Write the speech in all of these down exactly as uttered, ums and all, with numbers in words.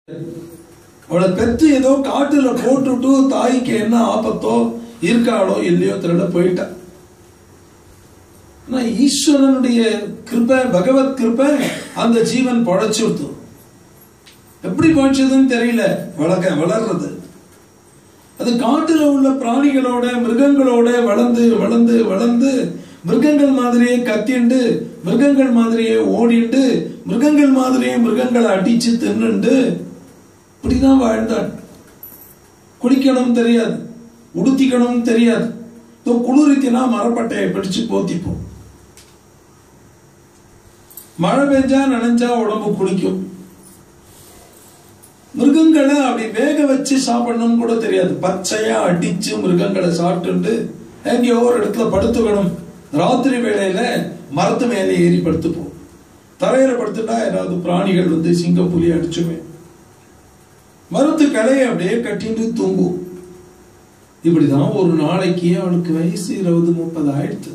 அவளை பெற்று ஏதோ காட்டுல போட்டுட்டு தாய்க்கு என்ன ஆபத்தோ இருக்காளோ இல்லையோ தெரியல போயிட்டா. ஆனா ஈஸ்வரனுடைய கிருபை, பகவத் கிருபை, அந்த ஜீவன் பொழைச்சுடுத்து. எப்படி பொழைச்சதுன்னு தெரியல. வளர்க்க வளர்றது அது காட்டுல உள்ள பிராணிகளோட மிருகங்களோட வளர்ந்து வளர்ந்து வளர்ந்து மிருகங்கள் மாதிரியே கத்திண்டு, மிருகங்கள் மாதிரியே ஓடிண்டு, மிருகங்கள் மாதிரியே மிருகங்களை அடிச்சு தின்னுண்டு இப்படிதான் வாழ்ந்தான். குளிக்கணும் தெரியாது, உடுத்திக்கணும் தெரியாது. குளிர்த்தினா மரப்பட்டையை பிடிச்சு போத்திப்போம். மழை பெஞ்சா நனைஞ்சா உடம்பு குளிக்கும். மிருகங்களை அப்படி வேக வச்சு சாப்பிடணும் கூட தெரியாது. பச்சையா அடிச்சு மிருகங்களை சாப்பிட்டு எங்கேயோ ஒரு இடத்துல படுத்துக்கணும். ராத்திரி வேளையில மரத்து மேலே ஏறி படுத்துப்போம். தரையில படுத்துட்டா ஏதாவது பிராணிகள் வந்து சிங்கம் புலி அடிச்சுமே. மரத்து கலையை அப்படியே கட்டிட்டு தூங்கும். இப்படிதான் ஒரு நாளைக்கு அவளுக்கு வயசு இருபது முப்பது ஆயிடுத்து.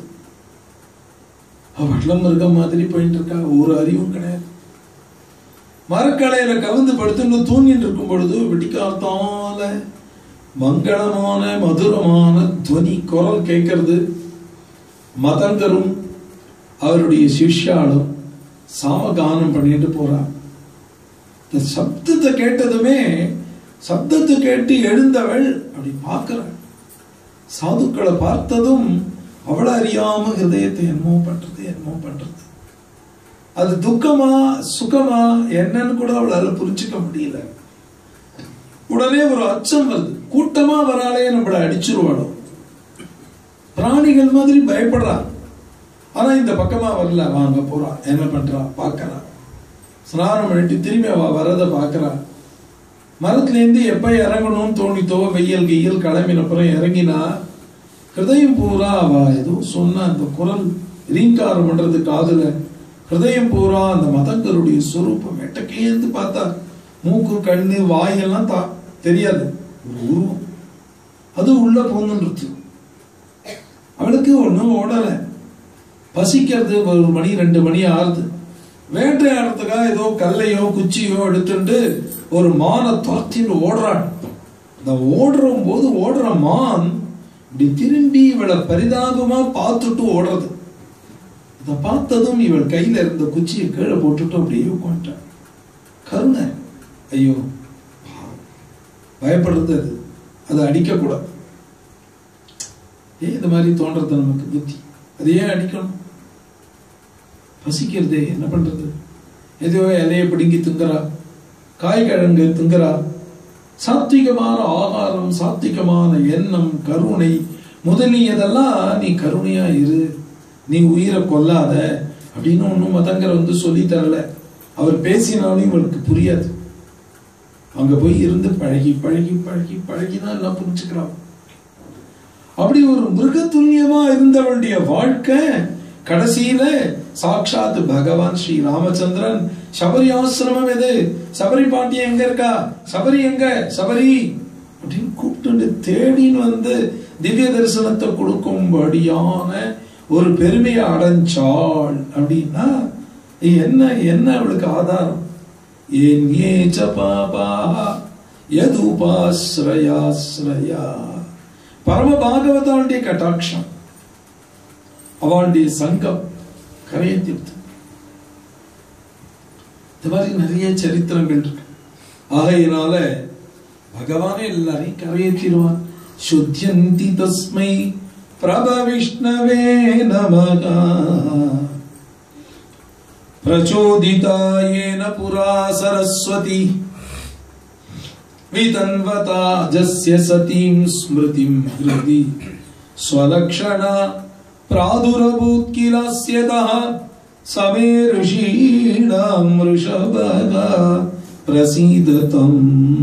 அவள் மிருகம் மாதிரி போயிட்டு இருக்கா. ஒரு அறிவும் கிடையாது. மரக்கலையில கவிழ்ந்து படுத்துன்னு தூங்கிட்டு இருக்கும் பொழுது விடிக்காத்தால மங்களமான மதுரமான துவனி குரல் கேட்கறது. மதங்கரும் அவருடைய சிஷ்யாலும் சாமகானம் பண்ணிட்டு போறார். இந்த சப்தத்தை கேட்டதுமே, சப்தத்தை கேட்டு எழுந்தவள் அப்படி பார்க்கிறாள். சாதுக்களை பார்த்ததும் அவளை அறியாம ஹிருதயத்தை என்னமோ பண்றது என்னமோ பண்றது. அது துக்கமா சுகமா என்னன்னு கூட அவளால புரிஞ்சுக்க முடியல. உடனே ஒரு அச்சம் வருது. கூட்டமா வராலே நம்மளை அடிச்சிருவாளோ. பிராணிகள் மாதிரி பயப்படுறா. ஆனா இந்த பக்கமா வரல. வாங்க போறா, என்ன பண்றா பாக்கிறா. ஸ்நானம் பண்ணிட்டு திரும்பி அவ வரத பாக்கிறா. மரத்துல இருந்து எப்ப இறங்கணும்னு தோணித்தோ, வெயில் கையில் கிளம்பினப்புறம் இறங்கினா ஹிருதயம் பூரா அவ ஏதோ சொன்ன அந்த குரல் ரீங்காரம் பண்றது காதுல. ஹிருதயம் பூரா அந்த மதங்களுடைய சொரூபம். எட்டக்கேந்து பார்த்தா மூக்கு கண்ணு வாயெல்லாம் தா தெரியாது. ஒரு உருவம் அது உள்ள போந்துருக்கு. அவளுக்கு ஒண்ணும் ஓடல. பசிக்கிறது. ஒரு மணி ரெண்டு மணி ஆறுது. வேட்டையாடுறதுக்காக ஏதோ கல்லையோ குச்சியோ எடுத்துட்டு ஒரு மானை துரத்திட்டு ஓடுறான். இந்த ஓடுற போது ஓடுற மான் இப்படி திரும்பி இவளை பரிதாபமா பார்த்துட்டு ஓடுறது. இதை பார்த்ததும் இவள் கையில இருந்த குச்சியை கீழே போட்டுட்டு அப்படியே உட்காந்துட்டான். கருணை. ஐயோ பயப்படுறது. அது அதை அடிக்க கூடாது. ஏன் இந்த மாதிரி தோன்றது நமக்கு புத்தி? அது ஏன் அடிக்கணும்? பசிக்கிறதே என்ன பண்றது? ஏதோ இலையை பிடுங்கி திங்குறா, காய்கிழங்கு திங்குறா. சாத்விகமான ஆகாரம், சாத்விகமான எண்ணம், கருணை முதலியதெல்லாம் நீ கருணையா இரு, நீ உயிரை கொல்லாத அப்படின்னு ஒன்னும் மதங்கர் வந்து சொல்லி தரல. அவர் பேசினாலும் இவளுக்கு புரியாது. அங்க போய் இருந்து பழகி பழகி பழகி பழகிதான் எல்லாம் புரிஞ்சுக்கிறான். அப்படி ஒரு மிருகத்துல்யமா இருந்தவளுடைய வாழ்க்கை கடைசியில சாட்சாத் பகவான் ஸ்ரீ ராமச்சந்திரன் சபரி ஆசிரமம் எது, சபரி பாட்டி எங்க இருக்கா, சபரி எங்க, சபரி அப்படின்னு கூப்பிட்டு தேடின்னு வந்து திவ்ய தரிசனத்தை கொடுக்கும்படியான ஒரு பெருமையை அடைஞ்சாள். அப்படின்னா என்ன என்ன அவளுக்கு ஆதாரம்? ஏன் ஏச்ச பாபா யதுபாஸ்ரயாஸ்ரயா. பரம பாகவதாளுடைய கட்டாட்சம், அவளுடைய சங்கம் கரையை தீர்த்து. இந்த மாதிரி நிறைய சரித்திரங்கள் இருக்கு. ஆகையினால பகவானே எல்லாரையும் கரையை தீருவான். சுத்யந்தி தஸ்மை பிரப விஷ்ணவே நமக பிரச்சோதிதாயேன புரா சரஸ்வதி விதன்வதா ஜஸ்ய சதீம் ஸ்மிருதிம் ஹிருதி ஸ்வலக்ஷணா பிராதுரபூத் கிலஸ்யதஹ சமே ரிஷீணாம் ரிஷபகா பிரசீததம்.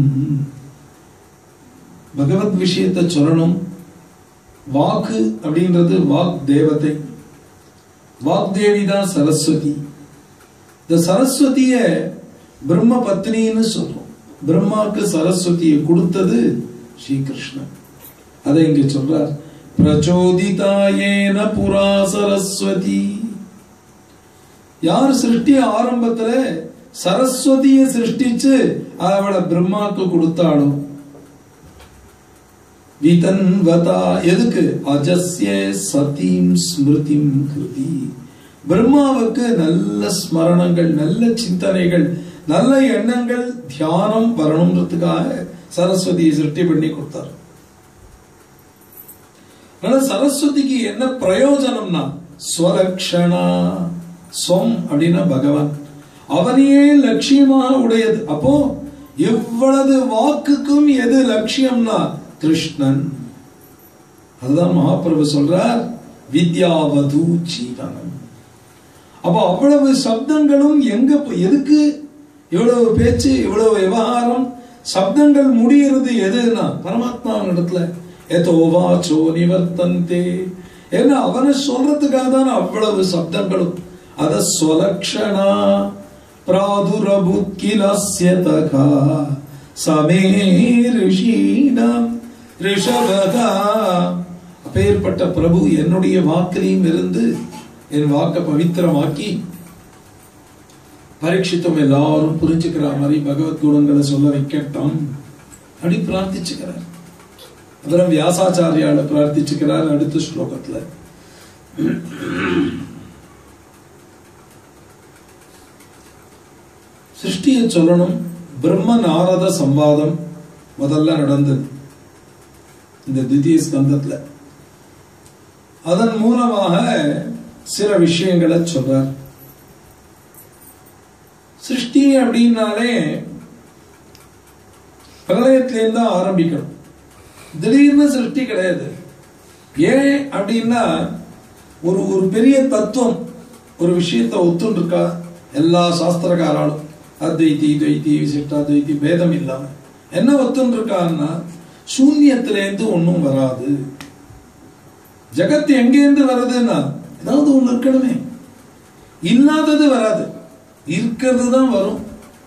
பகவத் விஷயத்தை சொல்லணும். வாக்கு அப்படின்றது வாக் தேவதை. வாக் தேவி தான் சரஸ்வதி. இந்த சரஸ்வதிய பிரம்ம பத்னின்னு சொல்றோம். பிரம்மாக்கு சரஸ்வதியை கொடுத்தது ஸ்ரீகிருஷ்ணன். அதை இங்க சொல்றார். பிரச்சோதிதாயேன புரா சரஸ்வதி. யார் சிருஷ்டி ஆரம்பத்துல சரஸ்வதியை சிருஷ்டிச்சு அவளை பிரம்மாக்கு கொடுத்தாலும் விதன்வதா எதுக்கு அஜஸ்ய சதீம் ஸ்மிருதிம் கிருதி பிரம்மாவுக்கு நல்ல ஸ்மரணங்கள் நல்ல சிந்தனைகள் நல்ல எண்ணங்கள் தியானம் வரணும்ன்றதுக்காக சரஸ்வதியை சிருஷ்டி பண்ணி கொடுத்தார். சரஸ்வதிக்கு என்ன பிரயோஜனம்னா ஸ்வலக்ஷணா ஸ்வம் அப்படின்னா பகவான் அவனையே லட்சியமாக உடையது. அப்போ எவ்வளவு வாக்குக்கும் எது லட்சியம்னா கிருஷ்ணன். அதுதான் மகாபிரபு சொல்றார் வித்யாவது ஜீவனம். அப்போ அவ்வளவு சப்தங்களும் எங்க எதுக்கு இவ்வளவு பேச்சு இவ்வளவு விவகாரம் சப்தங்கள் முடிகிறது எதுனா பரமாத்மாவின் இடத்துல ஏதோவாச்சோ நிவர்த்தந்தே ஏன்னா அவனை சொல்றதுக்காக தான் அவ்வளவு சப்தங்களும். அத ஸ்வலக்ஷணா பிராதுரபுத்கிலஸ்ய தகா சமே ரிஷீணம் ரிஷபதா. அப்பேற்பட்ட பிரபு என்னுடைய வாக்கிலையும் இருந்து என் வாக்க பவித்திரமாக்கி பரீட்சித்தும் எல்லாரும் புரிஞ்சுக்கிற மாதிரி பகவத் குணங்களை சொல்ல வைக்கட்டும் அப்படி பிரார்த்திச்சுக்கிறார். அப்புறம் வியாசாச்சாரியால பிரார்த்திச்சுக்கிறார் அடுத்த ஸ்லோகத்துல. சிருஷ்டியை சொல்லணும். பிரம்ம நாரத சம்வாதம் முதல்ல நடந்தது இந்த தித்திய ஸ்கந்தத்துல. அதன் மூலமாக சில விஷயங்களை சொல்றார். சிருஷ்டி அப்படின்னாலே பிரளயத்திலேருந்து தான் ஆரம்பிக்கணும். திடீர்னு சிருஷ்டி கிடையாது. ஏன் அப்படின்னா ஒரு ஒரு பெரிய தத்துவம் ஒரு விஷயத்தை ஒத்துன்னு இருக்கா எல்லா சாஸ்திரக்காராலும் அத்வைத்தி துவைத்தி விசிஷ்டாத்வைத்தி பேதம் இல்லாம என்ன ஒத்துன்னு இருக்கான்னா சூன்யத்திலேருந்து ஒன்னும் வராது. ஜகத் எங்கேருந்து வருதுன்னா ஏதாவது ஒண்ணு இருக்கணுமே. இல்லாதது வராது, இருக்கிறது தான் வரும்.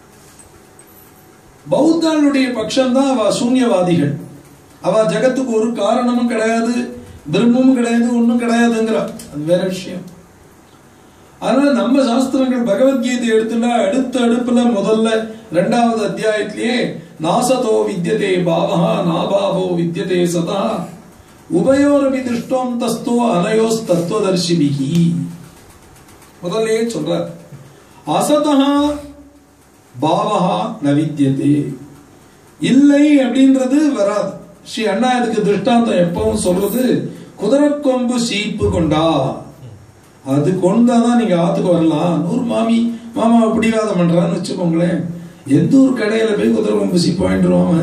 பௌத்தாளுடைய பட்சம்தான் அவ சூன்யவாதிகள். அவ ஜகத்துக்கு ஒரு காரணமும் கிடையாது, பிரம்மமும் கிடையாது, ஒன்னும் கிடையாதுங்கிறா. அது வேற விஷயம். அதனால நம்ம சாஸ்திரங்கள் பகவத்கீதை எடுத்துட்டா அடுத்த அடுப்புல முதல்ல இரண்டாவது அத்தியாயத்திலேயே நாசதோ வித்யதே பாவஹா நாபாவோ வித்யதே சதா உபயோரபி திருஷ்டோம் தஸ்தோ அனயோஸ் தத்துவதர்ஷிபிஹி முதல்லே சொல்றார். அசதா பாவஹா ந வித்யதே இல்லை அப்படின்றது வராது. ஸ்ரீ அண்ணா இதுக்கு திருஷ்டாந்தம் எப்பவும் சொல்றது குதிரை கொம்பு சீப்பு கொண்டா அது கொண்டாதான் நீங்க ஆத்துக்கு வரலாம். நூறு மாமி மாமா பிடிவாதம் பண்றான்னு வச்சுக்கோங்களேன். எந்த ஒரு கடையில போய் குதிரை கொம்பு சீப்பு வாங்கிடுவாங்க.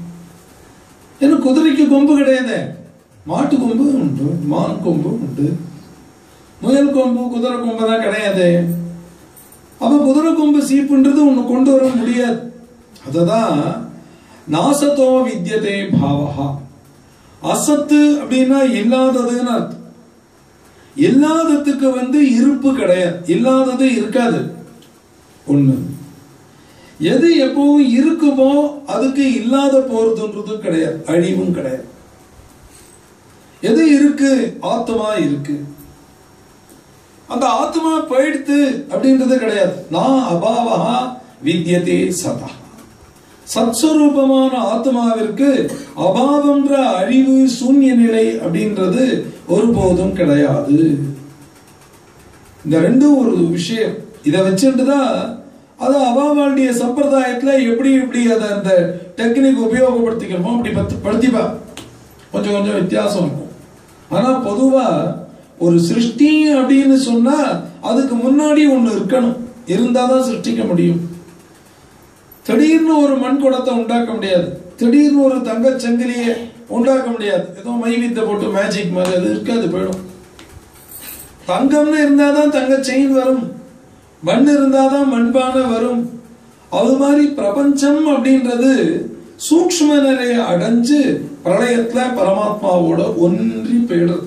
ஏன்னா குதிரைக்கு கொம்பு கிடையாது, மாட்டு கொம்பு உண்டு, மான் கொம்பு உண்டு, முயல் கொம்பு குதிரை கொம்பு தான் கிடையாது. அப்ப குதிரை கொம்பு சீப்புன்றது ஒண்ணு கொண்டு வர முடியாது. அததான் நாசத்தோ வித்யதே பாவஹா. அசத்து அப்படின்னா இல்லாததுன்னு அர்த்தம். இல்லாததுக்கு வந்து இருப்பு கிடையாது, இல்லாதது இருக்காது. ஒண்ணு எது எப்பவும் இருக்குமோ அதுக்கு இல்லாத போறதுன்றதும் கிடையாது, அழிவும் கிடையாது. எது இருக்கு? ஆத்மா இருக்கு. அந்த ஆத்மா போயிடுத்து அப்படின்றது கிடையாது. நான் அபாவஹா வித்யதே சதா. சத்ஸ்வரூபமான ஆத்மாவிற்கு அபாவம்ன்ற அழிவு சூன்ய நிலை அப்படின்றது ஒருபோதும் கிடையாது. இந்த ரெண்டும் ஒரு விஷயம். இதை வச்சுட்டுதான் அது அபாவாண்டிய சம்பிரதாயத்துல எப்படி எப்படி அதை அந்த டெக்னிக் உபயோகப்படுத்திக்கிறோமோ அப்படி படுத்திப்பா கொஞ்சம் கொஞ்சம் வித்தியாசம் இருக்கும். ஆனா பொதுவா ஒரு சிருஷ்டி அப்படின்னு சொன்னா அதுக்கு முன்னாடி ஒண்ணு இருக்கணும், இருந்தாதான் சிருஷ்டிக்க முடியும். திடீர்னு ஒரு மண் குடத்தை உண்டாக்க முடியாது, திடீர்னு ஒரு தங்க சங்கிலியை உண்டாக்க முடியாது. ஏதோ மைவித்தை போட்டு மேஜிக் மாதிரி அது இருக்காது, போயிடும். தங்கம்னு இருந்தாதான் தங்க செயின் வரும், மண் இருந்தாதான் மண்பானை வரும். அது மாதிரி பிரபஞ்சம் அப்படின்றது சூக்ஷ்ம நிலையை அடைஞ்சு பிரளயத்துல பரமாத்மாவோட ஒன்றி போயிடுறது,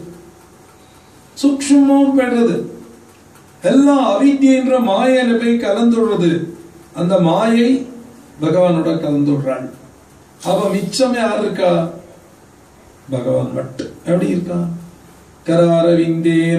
சூக்ஷ்மம் போயிடுறது. எல்லாம் அவித்யன்ற மாயையில போய் கலந்துடுறது. அந்த மாயை பகவானோட கலந்துடுறாள். அப்ப மிச்சம் யார் இருக்கா? பகவான் மட்டும். எப்படி இருக்கா? கராரவிந்தேன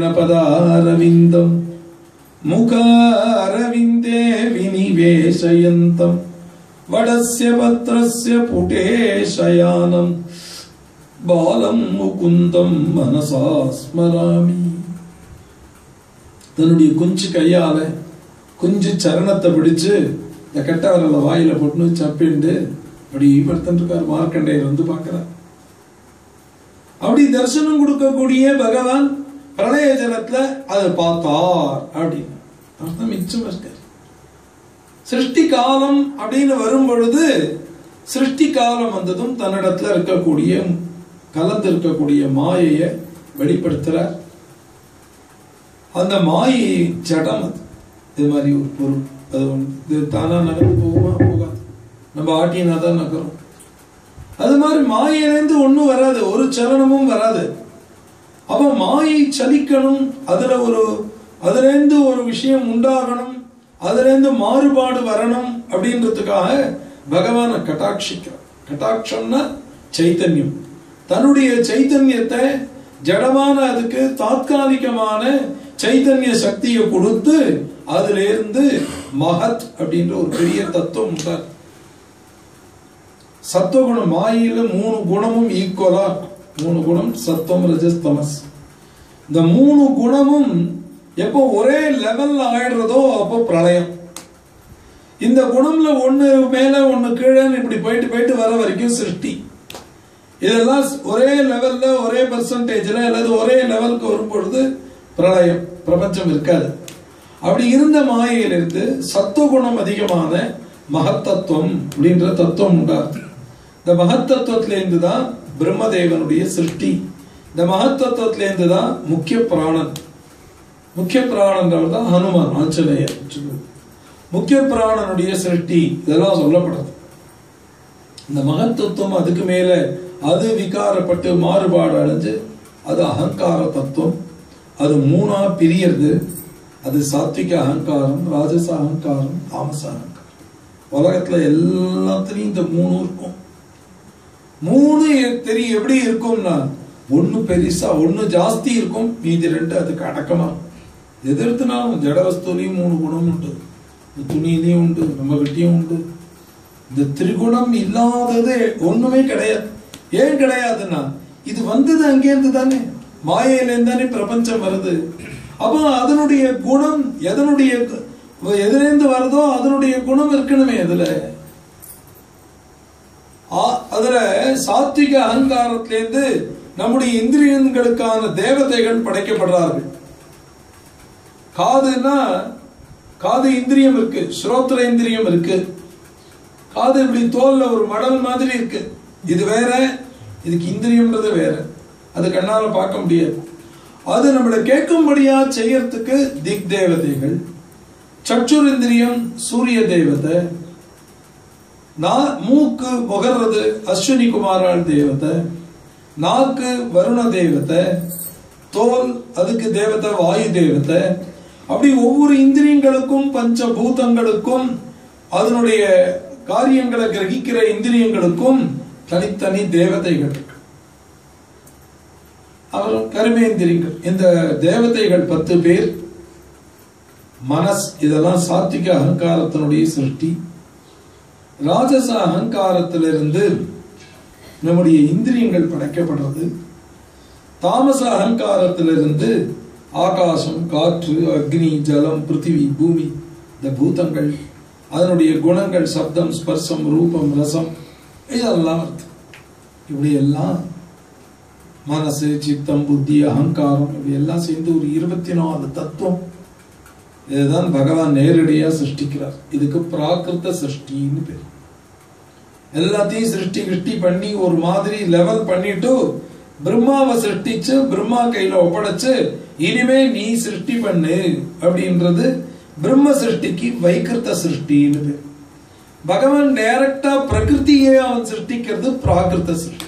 பதாரவிந்தம் முக அரவிந்தே வினிவேசயந்தம் வடஸ்ய பத்ரஸ்ய புடே சயானம் பாலம் முகுந்தம் மனசா ஸ்மராமி. தன்னுடைய குஞ்சு கையால குஞ்சு சரணத்தை பிடிச்சு இந்த கெட்ட வரல வாயில போட்டு சப்பிண்டு அப்படி படுத்துருக்கார். மார்க்கண்டேயர் வந்து பார்க்கிறார். அப்படி தரிசனம் கொடுக்கக்கூடிய பகவான் பிரளய ஜலத்துல அதை பார்த்தார் அப்படின்னு அர்த்தம். மிச்சம் இருக்கார். சிருஷ்டி காலம் அப்படின்னு வரும் பொழுது சிருஷ்டி காலம் வந்ததும் தன்னிடத்துல இருக்கக்கூடிய கலந்து இருக்கக்கூடிய மாயையை வெளிப்படுத்துறார். அந்த மாயை ஜடம் அது. இது மாதிரி ஒரு பொருள். அது ஒன்று தானா நடந்து போகுமா? போகாது. நம்ம ஆட்டினா தான் நகரும். அது மாதிரி மாயிலிருந்து ஒன்றும் வராது, ஒரு சலனமும் வராது. அப்ப மாயை சலிக்கணும், அதுல ஒரு அதுல இருந்து ஒரு விஷயம் உண்டாகணும், அதுல இருந்து மாறுபாடு வரணும் அப்படின்றதுக்காக பகவான கட்டாட்சிக்கிறார். கட்டாட்சம்னா சைத்தன்யம். தன்னுடைய சைத்தன்யத்தை ஜடமான அதுக்கு தாத்காலிகமான சைத்தன்ய சக்தியை கொடுத்து அதுல இருந்து மகத் அப்படின்ற ஒரு பெரிய தத்துவம் உண்டார். சத்துவகுணம் மாயில மூணு குணமும் ஈக்குவலா, மூணு குணம் சத்துவம் ரஜஸ் தமஸ். இந்த மூணு குணமும் எப்போ ஒரே லெவல்ல ஆயிடுறதோ அப்போ பிரளயம். இந்த குணம்ல ஒண்ணு மேல ஒண்ணு கீழே இப்படி போயிட்டு போயிட்டு வர வரைக்கும் சிருஷ்டி. இதெல்லாம் ஒரே லெவல்ல ஒரே பெர்சன்டேஜ்ல அல்லது ஒரே லெவலுக்கு வரும் பொழுது பிரளயம், பிரபஞ்சம் இருக்காது. அப்படி இருந்த மாயையிலிருந்து சத்துவகுணம் அதிகமான மகத்தத்துவம் அப்படின்ற தத்துவம் உண்டாது. இந்த மகத்தத்துவத்திலிருந்து தான் பிரம்மதேவனுடைய சிருஷ்டி. இந்த மகத்தத்துவத்திலிருந்து தான் முக்கிய பிராணன். முக்கிய பிராணன்றவர் தான் ஹனுமான், ஆஞ்சநேயர். முக்கிய பிராணனுடைய சிருஷ்டி இதெல்லாம் சொல்லப்படுது. இந்த மகத்தத்துவம் அதுக்கு மேல அது விகாரப்பட்டு மாறுபாடு அடைஞ்சு அது அகங்கார தத்துவம். அது மூணா பிரியறது. அது சாத்விக அகங்காரம், ராஜச அகங்காரம், தாமச அகங்காரம். உலகத்துல எல்லாத்துலயும் இந்த மூணு இருக்கும். மூணு தெரியும் எப்படி இருக்கும்னா, ஒண்ணு பெருசா ஒண்ணு ஜாஸ்தி இருக்கும், மீதி ரெண்டு அதுக்கு அடக்கமா. எதிர்த்துனாலும் ஜட வஸ்துலையும் மூணு குணம் உண்டு, துணியிலையும் உண்டு, நம்ம கிட்டையும் உண்டு. இந்த திரிகுணம் இல்லாதது ஒண்ணுமே கிடையாது. ஏன் கிடையாதுன்னா, இது வந்தது அங்கேருந்து தானே, மாயையிலேருந்து தானே பிரபஞ்சம் வருது. அப்போ அதனுடைய குணம் எதனுடைய எதிலிருந்து வருதோ அதனுடைய குணம் இருக்கணுமே. அதுல அதுல சாத்விக அகங்காரத்திலிருந்து நம்முடைய இந்திரியங்களுக்கான தேவதைகள் படைக்கப்படுறார்கள். காதுனா காது இந்திரியம் இருக்கு, ஸ்ரோத்ர இந்திரியம் இருக்கு. காது இப்படி தோல்ல ஒரு மடல் மாதிரி இருக்கு. இது வேற, இதுக்கு இந்திரியம்ன்றது வேற. அது கண்ணால பார்க்க முடியாது. அது நம்மளை கேட்கும்படியா செய்யறதுக்கு திக் தேவதைகள். சச்சுர் இந்திரியம் சூரிய தேவதை. மூக்கு முகர்றது அஸ்வினி குமாரால் தேவதை. நாக்கு வருண தேவதை. தோல் அதுக்கு தேவதை வாயு தேவதை. அப்படி ஒவ்வொரு இந்திரியங்களுக்கும் பஞ்சபூதங்களுக்கும் அதனுடைய காரியங்களை கிரகிக்கிற இந்திரியங்களுக்கும் தனித்தனி தேவதைகள் இருக்கு. அவர் கர்மேந்திரியங்கள். இந்த தேவதைகள் பத்து பேர். மனஸ் இதெல்லாம் சாத்விக அகங்காரத்தினுடைய சிருஷ்டி. ராஜச அகங்காரத்திலிருந்து நம்முடைய இந்திரியங்கள் படைக்கப்படுறது. தாமச அகங்காரத்திலிருந்து ஆகாசம், காற்று, அக்னி, ஜலம், பிருத்திவி, பூமி, இந்த பூதங்கள், அதனுடைய குணங்கள், சப்தம், ஸ்பர்சம், ரூபம், ரசம், இதெல்லாம் வருது. இப்படி எல்லாம் மனசு, சித்தம், புத்தி, அகங்காரம் இப்படி எல்லாம் சேர்ந்து ஒரு இருபத்தி நாலு தத்துவம். இதுதான் பகவான் நேரடியா சிருஷ்டிக்கிறார். இதுக்கு பிராகிருத சிருஷ்டின்னு பேர். எல்லாத்தையும் சிருஷ்டி கிருஷ்டி பண்ணி ஒரு மாதிரி லெவல் பண்ணிட்டு பிரம்மாவை சிருஷ்டிச்சு பிரம்மா கையில ஒப்படைச்சு இனிமே நீ சிருஷ்டி பண்ணு அப்படின்றது பிரம்ம சிருஷ்டிக்கு வைகிருத சிருஷ்டின்னு பேர். பகவான் டைரக்டா பிரகிருதியை அவன் சிருஷ்டிக்கிறது பிராகிருத சிருஷ்டி.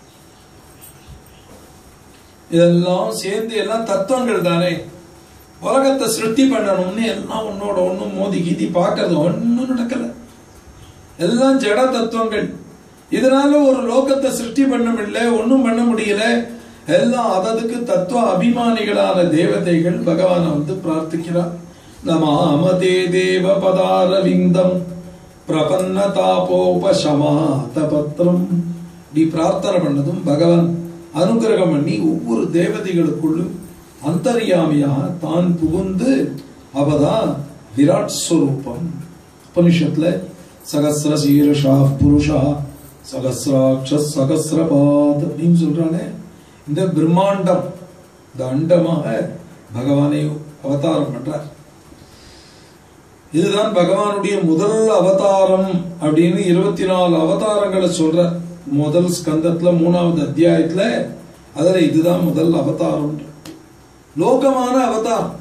இதெல்லாம் சேர்ந்து எல்லாம் தத்துவங்கள் தானே. உலகத்தை சிருஷ்டி பண்ணணும்னு எல்லாம் ஒன்னோட ஒண்ணு மோதி கீதி பார்க்கறது ஒன்னும் நடக்கல. எல்லாம் ஜட தத்துவங்கள். இதனால ஒரு லோகத்தை சிருஷ்டி பண்ண முடியல, ஒன்னும் பண்ண முடியல. எல்லாம் அததுக்கு தத்துவ அபிமானிகளான தேவதைகள் பகவானை வந்து பிரார்த்திக்கிறார். நமாமதே தேவ பதாரவிந்தம் பிரபன்னதாபோபசமாத பத்திரம். நீ பிரார்த்தனை பண்ணதும் பகவான் அனுகிரகம் பண்ணி ஒவ்வொரு தேவதைகளுக்குள்ளும் அந்தர்யாமியாக தான் புகுந்து அவதான் விராட் ஸ்வரூபம். உபனிஷத்துல சகஸ்ர சீருஷா புருஷா சகஸ்ராட்ச சகஸ்ரபாத் அப்படின்னு சொல்றானே. இந்த பிரம்மாண்டம், இந்த அண்டமாக பகவானை அவதாரம் பண்றார். இதுதான் பகவானுடைய முதல் அவதாரம் அப்படின்னு இருபத்தி நாலு அவதாரங்களை சொல்ற. முதல் ஸ்கந்தத்துல மூணாவது அத்தியாயத்துல அதுல இதுதான் முதல் அவதாரம், லோகமான அவதாரம்.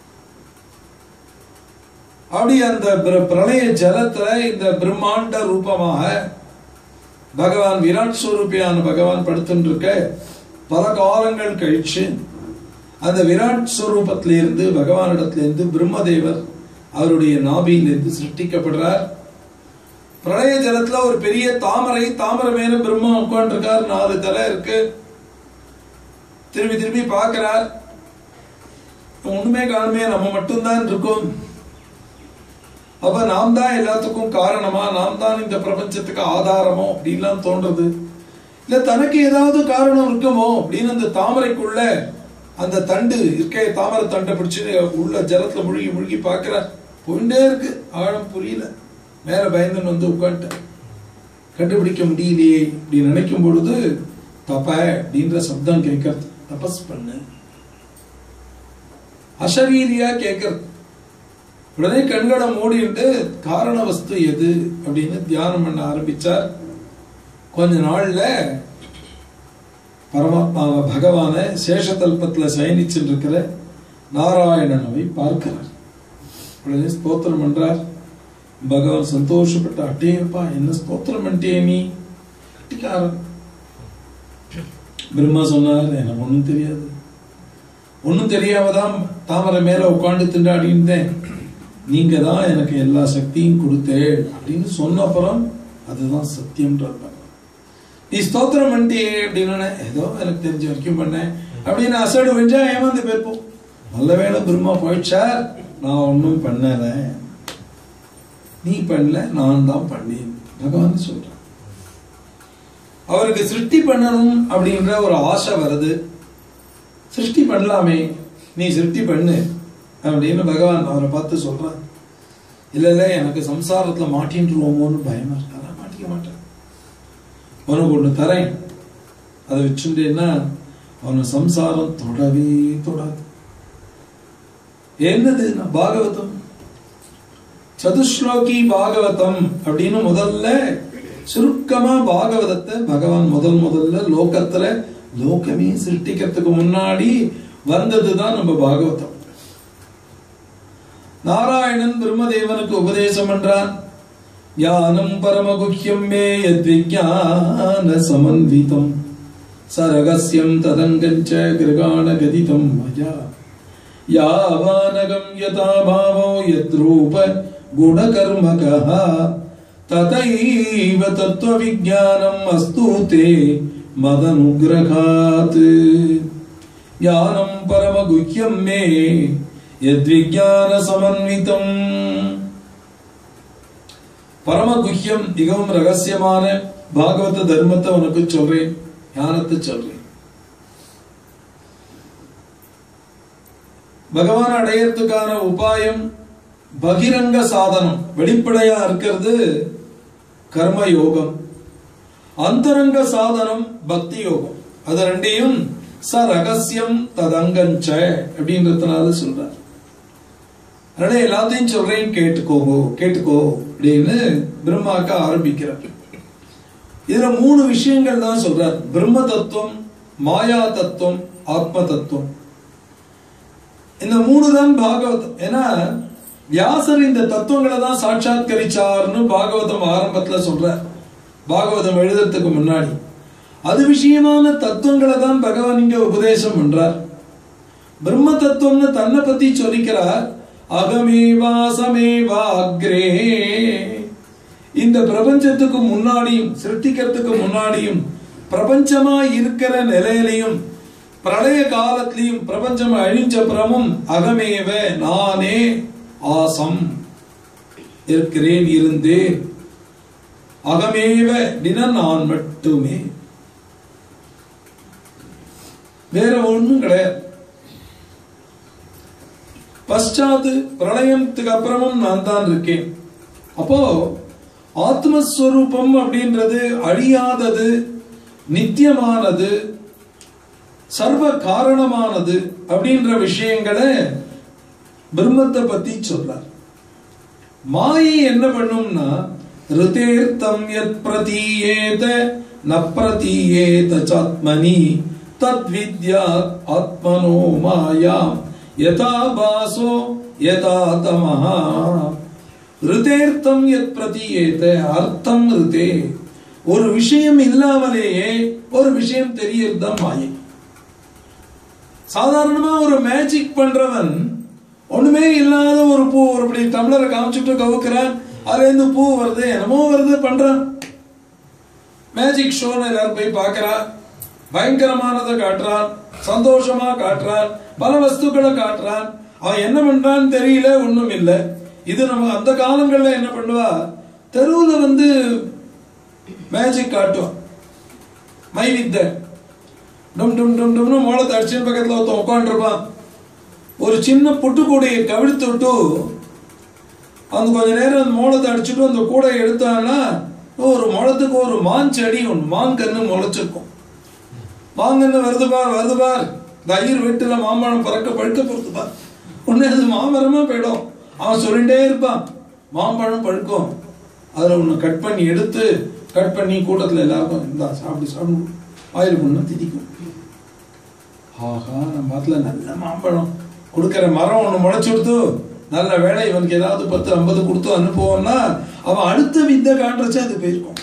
அப்படி அந்த பிரளய ஜலத்துல இந்த பிரம்மாண்ட ரூபமாக பகவான் விராட் ஸ்வரூபியான பகவான் படுத்துட்டு இருக்க பல காலங்கள் கழிச்சு அந்த விராட் ஸ்வரூபத்திலிருந்து பகவானிடத்திலிருந்து பிரம்மதேவர் அவருடைய நாபியிலிருந்து சிருஷ்டிக்கப்படுறார். பிரளய ஜலத்துல ஒரு பெரிய தாமரை, தாமரை மேல பிரம்மா உட்கார்ந்து இருக்கார். நாலு தலை இருக்கு. திரும்பி திரும்பி பார்க்கிறார். ஒண்ணுமே காணுமே, நம்ம மட்டும்தான் இருக்கோம். அப்ப நாம் தான் எல்லாத்துக்கும் காரணமா, நாம் தான் இந்த பிரபஞ்சத்துக்கு ஆதாரமோ அப்படின்லாம் தோன்றது. இல்ல தனக்கு ஏதாவது காரணம் இருக்குமோ அப்படின்னு அந்த தாமரைக்குள்ள அந்த தண்டு இருக்க, தாமரை தண்டை பிடிச்சு உள்ள ஜலத்துல முழுகி முழுகி பார்க்கிறார். போயிட்டே இருக்கு, ஆழம் புரியல. மேல பயந்துன்னு வந்து உட்காந்துட்ட, கண்டுபிடிக்க முடியலையே அப்படின்னு நினைக்கும் பொழுது தப்ப அப்படின்ற சப்தம் கேட்கறது. தபஸ் பண்ணு, அசரீரியா கேட்கறது. உடனே கண்களை மூடிட்டு காரண வஸ்து எது அப்படின்னு தியானம் பண்ண ஆரம்பிச்சார். கொஞ்ச நாள்ல பரமாத்மாவை பகவான சேஷதல்பத்துல சயனிச்சுட்டு இருக்கிற நாராயணனை பார்க்கிறார். உடனே ஸ்தோத்திரம் பண்றார். பகவான் சந்தோஷப்பட்ட, அட்டேப்பா என்ன ஸ்தோத்திரம் பண்ணிட்டே நீ கட்டிக்காரன். பிரம்மா சொன்னார், எனக்கு ஒண்ணும் தெரியாது, ஒன்னும் தெரியாமதான் தாமரை மேல உட்காந்து திண்டாடி இருந்தேன். நீங்க தான் எனக்கு எல்லா சக்தியும் கொடுத்தேன் அப்படின்னு சொன்ன அப்புறம் அதுதான் சத்தியம்ன்றார். நீ ஸ்தோத்திரம் பண்ணிட்டியே அப்படின்னு ஏதோ எனக்கு தெரிஞ்ச வரைக்கும் பண்ணேன் அப்படின்னு அசடு வெஞ்சா ஏமாந்து போயிருப்போம். நல்ல வேளை பிரம்மா போயிடுச்சா, நான் ஒன்னும் பண்ணல, நீ பண்ணல, நான் தான் பண்ணேன் பகவான் சொல்றேன். அவருக்கு சிருஷ்டி பண்ணணும் அப்படின்ற ஒரு ஆசை வருது. சிருஷ்டி பண்ணலாமே, நீ சிருஷ்டி பண்ணு அப்படின்னு பகவான் அவரை பார்த்து சொல்றான். இல்ல இல்ல எனக்கு சம்சாரத்துல மாட்டின்றுவோமோன்னு பயமா இருக்கா, மாட்டிக்க மாட்டேன், உனக்கு ஒண்ணு தரேன், அதை வச்சுட்டேன்னா அவன சம்சாரம் தொடவே தொடாது. என்னது? பாகவதம், சதுஸ்லோகி பாகவதம் அப்படின்னு முதல்ல சுருக்கமா பாகவதத்தை பகவான் முதல் முதல்ல லோகத்துல லோகமே சிருஷ்டிக்கிறதுக்கு முன்னாடி வந்ததுதான் நம்ம பாகவதம். நாராயணன் பிரம்மதேவனுக்கு உபதேசம் பண்றான். ஞானம் பரமகுஹ்யம் மே யத்விஜ்ஞான சமன்விதம் சரகஸ்யம் ததங்கஞ்ச கிருகாண கதிதம் மயா யாவானகம் யதா பாவோ யத்ரூப குணகர்மகஹ ததைவ தத்துவவிஜ்ஞானம் அஸ்து தே மதனுக்ரகாத். ஞானம் பரமகுஹ்யம் மே யத்விஜ்ஞான சமன்விதம். பரமகுஹ்யம் மிகவும் ரகசியமான பாகவத தர்மத்தை உனக்கு சொல்றேன், ஞானத்தை சொல்றேன். பகவான் அடையறதுக்கான உபாயம் பகிரங்க சாதனம், வெளிப்படையா இருக்கிறது கர்ம யோகம். அந்தரங்க சாதனம் பக்தி யோகம். அது ரெண்டையும் ச ரகசியம் ததங்கஞ்ச அப்படின்றதுனால சொல்றார். அதனால எல்லாத்தையும் சொல்றேன், கேட்டுக்கோ கேட்டுக்கோ அப்படின்னு பிரம்மாக்க ஆரம்பிக்கிறார். இதுல மூணு விஷயங்கள் தான் சொல்றார். பிரம்ம தத்துவம், மாயா தத்துவம், ஆத்ம தத்துவம். இந்த மூணு தான் பாகவதம். ஏன்னா வியாசர் இந்த தத்துவங்களை தான் சாட்சாத்கரிச்சார்னு பாகவதம் ஆரம்பத்துல சொல்ற. பாகவதம் எழுதுறதுக்கு முன்னாடி அது விஷயமான தத்துவங்களை தான் பகவான் இங்க உபதேசம் பண்றார். பிரம்ம தத்துவம்னு தன்னை பத்தி சொல்லிக்கிறார். அகமேவாசமேவா அக்ரே, இந்த பிரபஞ்சத்துக்கு முன்னாடியும் சிருஷ்டிக்கிறதுக்கு முன்னாடியும் பிரபஞ்சமா இருக்கிற நிலையிலையும் பிரளய காலத்திலையும் பிரபஞ்சம் அழிஞ்ச பிரமும் அகமேவ நானே ஆசம். இருக்கிறேன் இருந்தேன் அகமேவ அப்படின்னா நான் மட்டுமே, வேற ஒண்ணும் கிடையாது. பశ్చాத்து பிரளயத்துக்கு அப்புறமும் நான் தான் இருக்கேன். அப்போ ஆத்மஸ்வரூபம் அப்படின்றது அழியாதது, நித்தியமானது, சர்வ காரணமானது அப்படின்ற விஷயங்களை பிரம்மத்தை பத்தி சொல்றார். மாயை என்ன பண்ணும்னா ருதேர்த்தம் யத் பிரதீயேத ந பிரதீயேத சாத்மனி தத்வித்யா ஆத்மனோ மாயாம் யதா பாசோ யதா தமஹ. ருதேர்த்தம் யத் பிரதீயேத, அர்த்தம் ருதே, ஒரு விஷயம் இல்லாமலேயே ஒரு விஷயம் தெரியறதுதான் மாயை. சாதாரணமா ஒரு மேஜிக் பண்றவன் ஒண்ணுமே இல்லாத ஒரு பூ ஒரு இப்படி டம்ளரை காமிச்சுட்டு கவுக்குறான், அதுல இருந்து பூ வருது, என்னமோ வருது பண்றான். மேஜிக் ஷோன்னு எல்லாரும் போய் பார்க்கறான், பயங்கரமானதை காட்டுறான், சந்தோஷமா காட்டுறான், பல வஸ்துக்களை காட்டுறான். அவன் என்ன பண்றான்னு தெரியல, ஒண்ணும் இல்லை. இது நம்ம அந்த காலங்கள்ல என்ன பண்ணுவா, தெருவுல வந்து மேஜிக் காட்டுவான், மைவித்த டும் டும் டும் டும்னு மோளத்தை அடிச்சு பக்கத்துல ஒருத்தன் உட்காந்துருப்பான். ஒரு சின்ன புட்டுக்கூடையை கவிழ்த்து விட்டு அந்த கொஞ்ச நேரம் அந்த மோளத்தை அடிச்சுட்டு அந்த கூடையை எடுத்தாங்கன்னா ஒரு முளத்துக்கு ஒரு மான் செடி ஒன்று மாங்கன்னு முளைச்சிருக்கும். மாங்கன்னு வருது பார் வருது பார், தயிர் வெட்டுல மாம்பழம் பறக்க பழுக்க பொறுத்து பார், ஒன்னு அது மாமரமா போயிடும். அவன் சொல்லிட்டே இருப்பான், மாம்பழம் பழுக்கும். அதுல ஒண்ணு கட் பண்ணி எடுத்து கட் பண்ணி கூட்டத்துல எல்லாருக்கும் இருந்தா சாப்பிட்டு சாப்பிடும், ஆயில் பண்ண திதிக்கும். ஆஹா, நம்ம பாத்துல நல்ல மாம்பழம் கொடுக்கற மரம் ஒண்ணு முளைச்சு கொடுத்து, நல்ல வேலை இவனுக்கு ஏதாவது பத்து ஐம்பது கொடுத்து அனுப்புவோம்னா அவன் அடுத்த வித்தை காட்டுறச்சு அது போயிருக்கும்.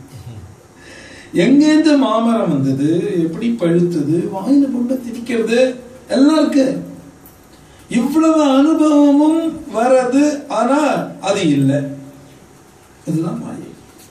எங்கேருந்து மாமரம் வந்தது, எப்படி பழுத்தது, வாயில கொண்டு திணிக்கிறது எல்லாம் இருக்கு. இவ்வளவு அனுபவமும் வரது, ஆனா அது இல்லை. இதெல்லாம் மாயை.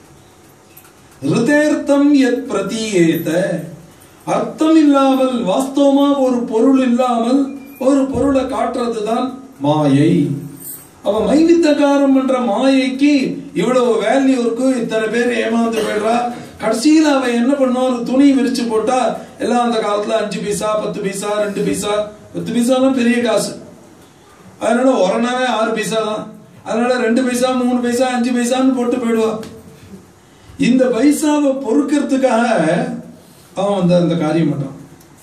ருதேர்த்தம் யத் பிரதீயேத, அர்த்தம் இல்லாமல் வாஸ்தவமா ஒரு பொருள் இல்லாமல் ஒரு பொருளை காட்டுறதுதான் மாயை. அவ மைவித்தகாரம் என்ற மாயைக்கு இவ்வளவு வேல்யூ இருக்கு, இத்தனை பேர் ஏமாந்து போயிடுறா. கடைசியில அவ என்ன பண்ணும், ஒரு துணி விரிச்சு போட்டா எல்லாம் அந்த காலத்துல அஞ்சு பைசா பத்து பைசா ரெண்டு பைசா, பத்து பைசாலாம் பெரிய காசு, அதனால ஒரணாவே ஆறு பைசா தான், அதனால ரெண்டு பைசா மூணு பைசா அஞ்சு பைசான்னு போட்டு போயிடுவா. இந்த பைசாவை பொறுக்கிறதுக்காக அவன் வந்து அந்த காரியம் பண்றான்.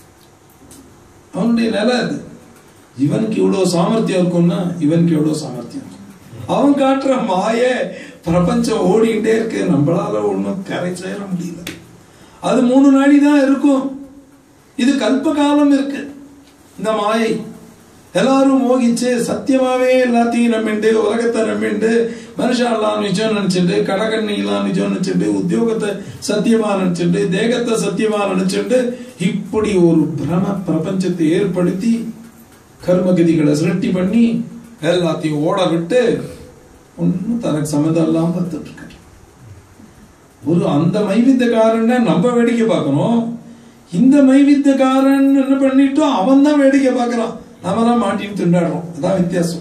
அவனுடைய நிலை அது. இவனுக்கு இவ்வளவு சாமர்த்தியம் இருக்கும்னா இவனுக்கு எவ்வளவு சாமர்த்தியம் இருக்கும். அவன் காட்டுற மாய பிரபஞ்சம் ஓடிக்கிட்டே இருக்கு, நம்மளால ஒண்ணும் கரை சேர முடியல. அது மூணு நாடி தான் இருக்கும். இது கல்ப காலம் இருக்கு. இந்த மாயை எல்லாரும் மோகிச்சு சத்தியமாவே எல்லாத்தையும் நம்பிண்டு, உலகத்தை நம்பிண்டு, மனுஷாலாம் நிஜம் நினைச்சுட்டு, கடகண்ணிலாம் நிஜம் நினைச்சுட்டு, உத்தியோகத்தை சத்தியமா நினைச்சுட்டு, தேகத்தை சத்தியமா நினைச்சுட்டு, இப்படி ஒரு பிரம பிரபஞ்சத்தை ஏற்படுத்தி கர்மகதிகளை சிருஷ்டி பண்ணி எல்லாத்தையும் ஓட விட்டு ஒன்னும் தனக்கு சம்மந்தம் இல்லாம பார்த்துட்டு இருக்காரு. ஒரு அந்த மைவித்தக்காரன் நம்ம வேடிக்கை பார்க்கணும், இந்த மைவித்தக்காரன் என்ன பண்ணிட்டோம் அவன் தான் வேடிக்கை பார்க்கறான், நாம தான் மாட்டின்னு திண்டாடுறோம். அதான் வித்தியாசம்.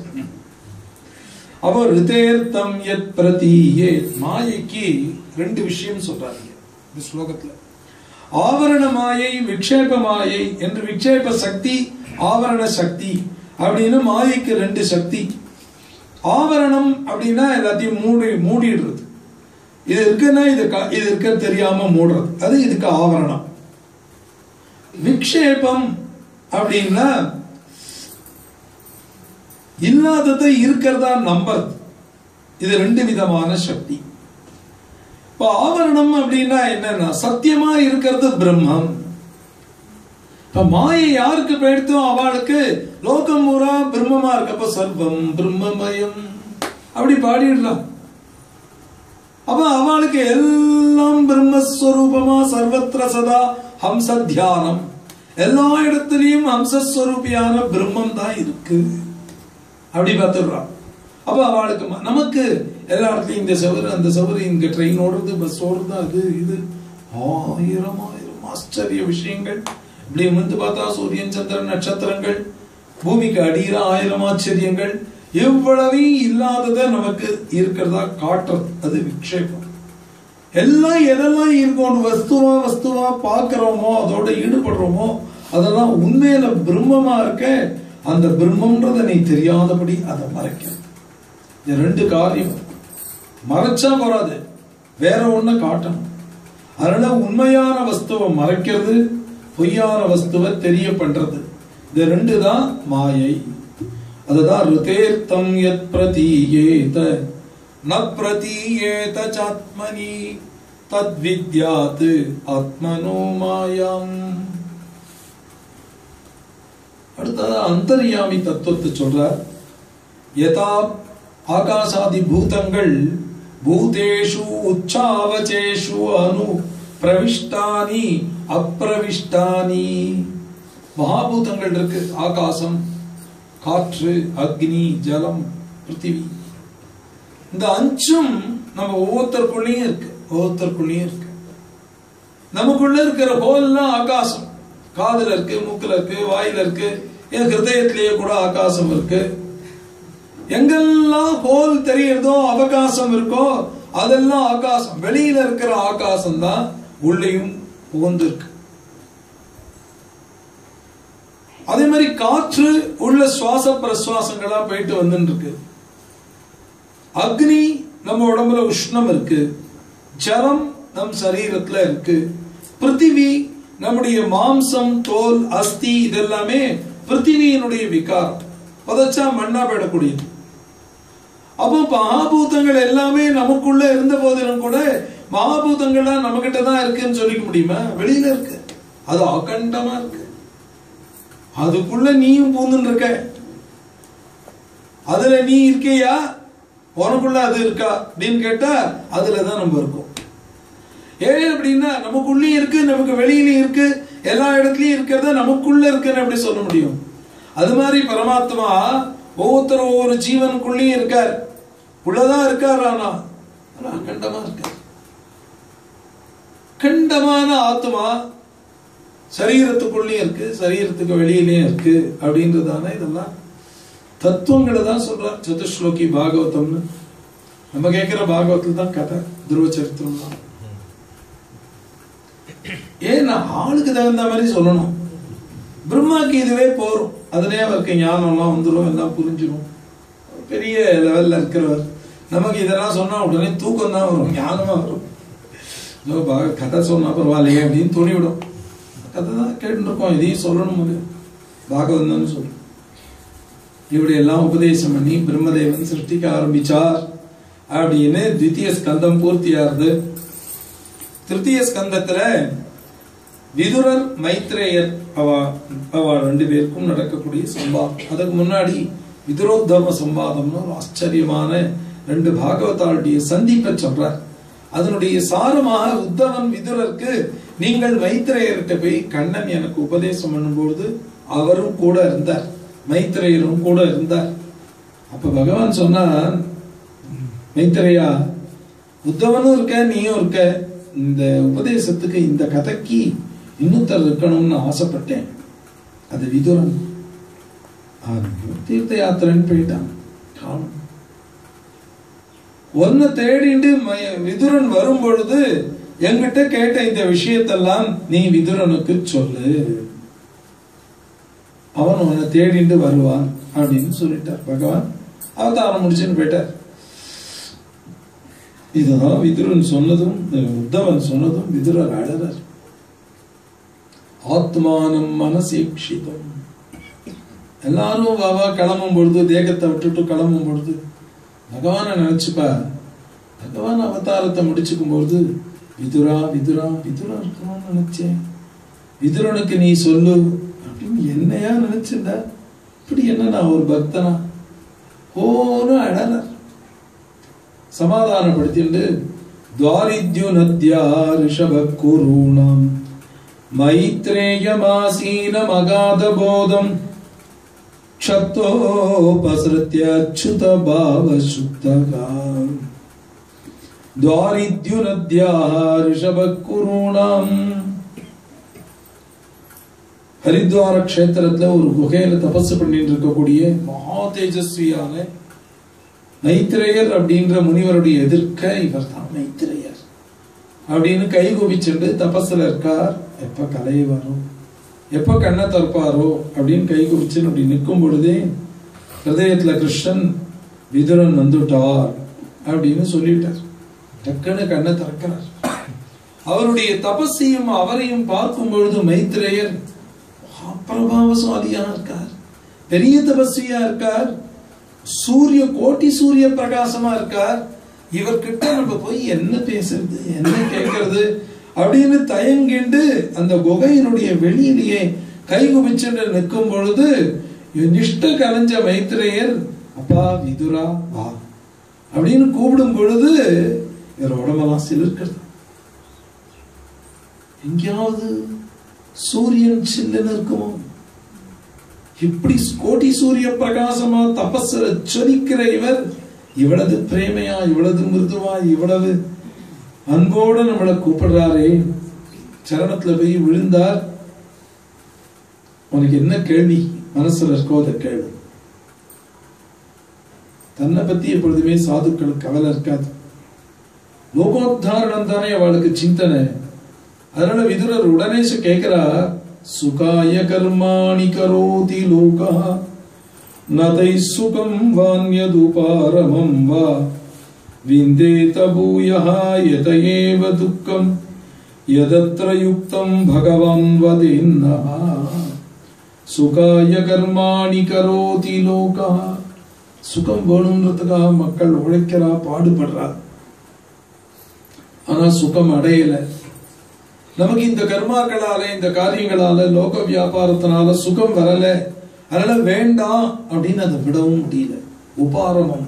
அப்போ ரிதேர்த்தம் யத் பிரதீயே, மாயைக்கு ரெண்டு விஷயம் சொல்றாங்க இந்த ஸ்லோகத்துல. ஆவரண மாயை, விக்ஷேப மாயை என்று. விக்ஷேப சக்தி, ஆவரண சக்தி அப்படின்னு மாயைக்கு ரெண்டு சக்தி. ஆவரணம் அப்படின்னா எல்லாத்தையும் மூடி மூடிடுறது, இது இருக்குன்னா இது இது இருக்க தெரியாம மூடுறது, அது இதுக்கு ஆவரணம். விக்ஷேபம் அப்படின்னா இல்லாததை இருக்கிறதா நம்புறது. இது ரெண்டு விதமான சக்தி. இப்ப ஆவரணம் அப்படின்னா என்னன்னா சத்தியமா இருக்கிறது பிரம்மம். இப்ப மாயை யாருக்கு போயிடுத்தோ அவளுக்கு லோகம் பூரா பிரம்மமா இருக்கப்ப சர்வம் பிரம்மமயம் அப்படி பாடிடலாம். அப்ப அவளுக்கு எல்லாம் பிரம்மஸ்வரூபமா சர்வத்திர சதா ஹம்ச தியானம், எல்லா இடத்திலையும் ஹம்சஸ்வரூபியான பிரம்மம் தான் இருக்கு அப்படி பார்த்துடுறான். அப்ப அவளுக்கு நமக்கு எல்லா இடத்துலயும் இந்த சவறு அந்த சவறு, இங்க ட்ரெயின் ஓடுறது பஸ் ஓடுறது அது இது ஆயிரம் ஆயிரம் ஆச்சரிய விஷயங்கள். இப்படி வந்து பார்த்தா சூரியன் சந்திரன் நட்சத்திரங்கள், பூமிக்கு அடியிற ஆயிரம் ஆச்சரியங்கள், இவ்வளவையும் இல்லாததை நமக்கு இருக்கிறதா காட்டுறது, அது விக்ஷேபம். எல்லாம் எதெல்லாம் இருக்கும் வஸ்துவா வஸ்துவா பார்க்கிறோமோ அதோட ஈடுபடுறோமோ அதெல்லாம் உண்மையில பிரம்மமா இருக்க, அந்த பிரம்மன்றத நீ தெரியாதபடி அதை மறைக்க. இந்த ரெண்டு காரியம் மறைச்சா வராது, வேற ஒண்ணு காட்டணும். அதனால உண்மையான வஸ்துவை மறைக்கிறது, பொய்யான வஸ்துவை தெரிய பண்றது, இந்த ரெண்டு தான் மாயை. அதுதான் ருதேர்த்தம் யத் பிரதீயேத ந பிரதீயேத சாத்மனி தத்வித்யாத் ஆத்மனோ மாயம். அடுத்ததா அந்தர்யாமி தத்துவத்தை சொல்றார். யதா ஆகாசாதி பூதங்கள் பூதேஷு உச்சாவச்சேஷு அனு பிரவிஷ்டானி அப்பிரவிஷ்டானி. மகாபூதங்கள் இருக்கு, ஆகாசம், காற்று, அக்னி, ஜலம், பிருத்திவி. இந்த அஞ்சும் நம்ம ஒவ்வொருத்தருக்குள்ளேயும் இருக்கு, ஒவ்வொருத்தருக்குள்ளேயும் இருக்கு. நமக்குள்ள இருக்கிற ஹோல்லாம் ஆகாசம். காதுல இருக்கு, மூக்குல இருக்கு, வாயில இருக்கு, என் ஹிருதயத்திலேயே கூட ஆகாசம் இருக்கு. எங்கெல்லாம் ஹோல் தெரியறதோ அவகாசம் இருக்கோ அதெல்லாம் ஆகாசம். வெளியில இருக்கிற ஆகாசம் தான் உள்ளேயும் புகுந்து இருக்கு. அதே மாதிரி காற்று உள்ள சுவாச பிரசுவாசங்களா போயிட்டு வந்து இருக்கு. அக்னி நம்ம உடம்புல உஷ்ணம் இருக்கு, ஜலம் நம் சரீரத்துல இருக்கு, பிருத்திவி நம்முடைய மாம்சம், தோல், அஸ்தி இதெல்லாமே பிருத்திவியினுடைய விகாரம், புதைச்சா மண்ணா போயிடக்கூடியது. அப்போ மகாபூதங்கள் எல்லாமே நமக்குள்ள இருந்த போதிலும் கூட மகாபூதங்கள்லாம் நம்ம கிட்ட தான் இருக்குன்னு சொல்லிக்க முடியுமா? வெளியில இருக்கு, அது அகண்டமா இருக்கு. அதுக்குள்ள நீயும் பூந்துன்னு இருக்க, அதுல நீ இருக்கியா, உனக்குள்ள அது இருக்கா அப்படின்னு கேட்டா அதுலதான் நம்ம இருக்கோம். ஏன் அப்படின்னா நமக்குள்ளேயும் இருக்கு, நமக்கு வெளியிலயும் இருக்கு, எல்லா இடத்துலயும் இருக்கிறத நமக்குள்ள இருக்குன்னு எப்படி சொல்ல முடியும்? அது மாதிரி பரமாத்மா ஒவ்வொருத்தரும் ஒவ்வொரு ஜீவனுக்குள்ளேயும் இருக்கார், உள்ளதான் இருக்கார். ஆனா அகண்டமா இருக்கார். கண்டமான ஆத்மா சரீரத்துக்குள்ளேயும் இருக்கு, சரீரத்துக்கு வெளியிலயும் இருக்கு அப்படின்றதான இதெல்லாம் தத்துவங்களை தான் சொல்றார் சதுஸ்லோகி பாகவதம்னு. நம்ம கேட்கிற பாகவத்தில் தான் கதை, துருவ சரித்திரம் தான். ஏன் ஆளுக்கு தகுந்த மாதிரி சொல்லணும். பிரம்மாக்கு இதுவே போறோம், அதுலயே அவருக்கு ஞானம் எல்லாம் வந்துடும், எல்லாம் புரிஞ்சிடும். பெரிய லெவல்ல இருக்கிறவர். நமக்கு இதெல்லாம் சொன்னா உடனே தூக்கம் தான் வரும், ஞானமா வரும். கதை சொன்னா பரவாயில்லையே அப்படின்னு தோணிவிடும். கதை தான் கேட்டுருக்கோம், இதையும் சொல்லணும், பாகவதம் தான் சொல்றோம். இப்படி எல்லாம் உபதேசம் பண்ணி பிரம்மதேவன் சிருஷ்டிக்க ஆரம்பிச்சார் அப்படின்னு த்விதீய ஸ்கந்தம் பூர்த்தியாருது. திருத்தீய ஸ்கந்தத்துல விதுரர் மைத்ரேயர் அவ அவ ரெண்டு பேருக்கும் நடக்கக்கூடிய சம்பாதம். அதுக்கு முன்னாடி விதுரோத்தர்ம சம்பாதம்னு ஒரு ஆச்சரியமான ரெண்டு பாகவதாளுடைய சந்திப்பை சொல்றார். அதனுடைய சாரமாக உத்தவன் விதுரருக்கு, நீங்கள் மைத்ரேயர்கிட்ட போய் கண்ணன் எனக்கு உபதேசம் பண்ணும்போது அவரும் கூட இருந்தார், மைத்ரேயரும் கூட இருந்தார். அப்ப பகவான் சொன்னார், மைத்ரேயா உத்தவனும் இருக்க நீயும் இருக்க, இந்த உபதேசத்துக்கு இந்த கதைக்கு இன்னொருத்தர் இருக்கணும்னு ஆசைப்பட்டேன். அது விதுரன். தீர்த்த யாத்திரைன்னு போயிட்டான், காணும். ஒன்னு தேடிண்டு விதுரன் வரும் பொழுது என்கிட்ட கேட்ட இந்த விஷயத்தெல்லாம் நீ விதுரனுக்கு சொல்லு, அவன் உன்னை தேடிண்டு வருவான் அப்படின்னு சொல்லிட்டார் பகவான். அவதாரம் முடிச்சுன்னு போயிட்டார். இதுதான் விதுரன் சொன்னதும் உத்தவன் சொன்னதும். விதுரர் அழறார். ஆத்மானம் மனசீக்ஷிதம். எல்லாரும் வாவா கிளம்பும் பொழுது, தேகத்தை விட்டுட்டு கிளம்பும் பொழுது பகவானை நினைச்சுப்பா. பகவான் அவதாரத்தை முடிச்சுக்கும் பொழுது விதுரா விதுரா விதுரா இருக்கணும்னு நினைச்சேன், விதுரனுக்கு நீ சொல்லு அப்படின்னு என்னையா நினைச்சிருந்தா? இப்படி என்ன நான் ஒரு பக்தனா ஓன்னு அழறார். சமாதானப்படுத்திண்டு துவாரித்யு நத்யா ரிஷப குருணம் மைத்ரேயமாசீன மகாத போதம் க்ஷத்தோபஸ்ருத்ய அச்சுத பாவ சுத்தகாம் துவாரித்யு நத்யா ரிஷப குருணம். ஹரித்வார கஷேத்திரத்துல ஒரு குகையில தபசு பண்ணிட்டு இருக்கக்கூடிய மகா தேஜஸ்வியான மைத்ரேயர் அப்படின்ற முனிவருடைய எதிர்க்க இவர் தான் மைத்ரேயர் அப்படின்னு கைகூபிச்சுட்டு தபஸ்ல இருக்கார். எப்ப கலை வரும், எப்ப கண்ணை திறப்பாரோ அப்படின்னு கைகூபிச்சுன்னு அப்படி நிற்கும் பொழுதே ஹிருதயத்துல கிருஷ்ணன் விதுரன் வந்துட்டார் அப்படின்னு சொல்லிட்டார். டக்குன்னு கண்ணை திறக்கிறார். அவருடைய தபஸையும் அவரையும் பார்க்கும் பொழுது மைத்ரேயர் பிரபாவசாலியா இருக்கார், பெரிய தபஸ்வியா இருக்கார், சூரிய கோட்டி சூரிய பிரகாசமா இருக்கார். இவர்கிட்ட நம்ம போய் என்ன பேசுறது, என்ன கேட்கறது அப்படின்னு தயங்கிண்டு அந்த குகையினுடைய வெளியிலேயே கைகுபிச்சுட்டு நிற்கும் பொழுது நிஷ்ட கலைஞ்ச மைத்ரேயர் அப்பா விதுரா வா அப்படின்னு கூப்பிடும் பொழுது இவர் உடம்பெல்லாம் சிலிர்க்கிறது. எங்கேயாவது சூரியன் சில்லுன்னு இருக்குமோ? இப்படி கோட்டி சூரிய பிரகாசமா தபஸ்ல சொலிக்கிற இவர் இவ்வளவு பிரேமையா, இவ்வளவு மிருதுவா, இவ்வளவு அன்போட நம்மளை கூப்பிடுறாரே. சரணத்துல போய் விழுந்தார். உனக்கு என்ன கேள்வி மனசுல இருக்கோ அதை கேள்வி. தன்னை பத்தி எப்பொழுதுமே சாதுக்களுக்கு கவலை இருக்காது. லோகோத்தாரணம் தானே அவளுக்கு சிந்தனை. அதனால விதுரர் உடனே கேட்கிறார், சுகாய கர்மாணி கரோதி லோகா நதை சுகம் வான்யதுபாரமம் வா விந்தேத பூயஹ யதயேவ துக்கம் யதத்ர யுக்தம் பகவான் வதேன்னஹ. சுகாய கர்மாணி கரோதி லோகா, சுகம் வேணும்ன்றதுக்காக மக்கள் உழைக்கிறா, பாடுபடுறா, ஆனா சுகம் அடையல. நமக்கு இந்த கர்மாக்களால, இந்த காரியங்களால, லோக வியாபாரத்தினால சுகம் வரல, அதனால வேண்டாம் அப்படின்னு அதை விடவும் முடியல. உபாரமம்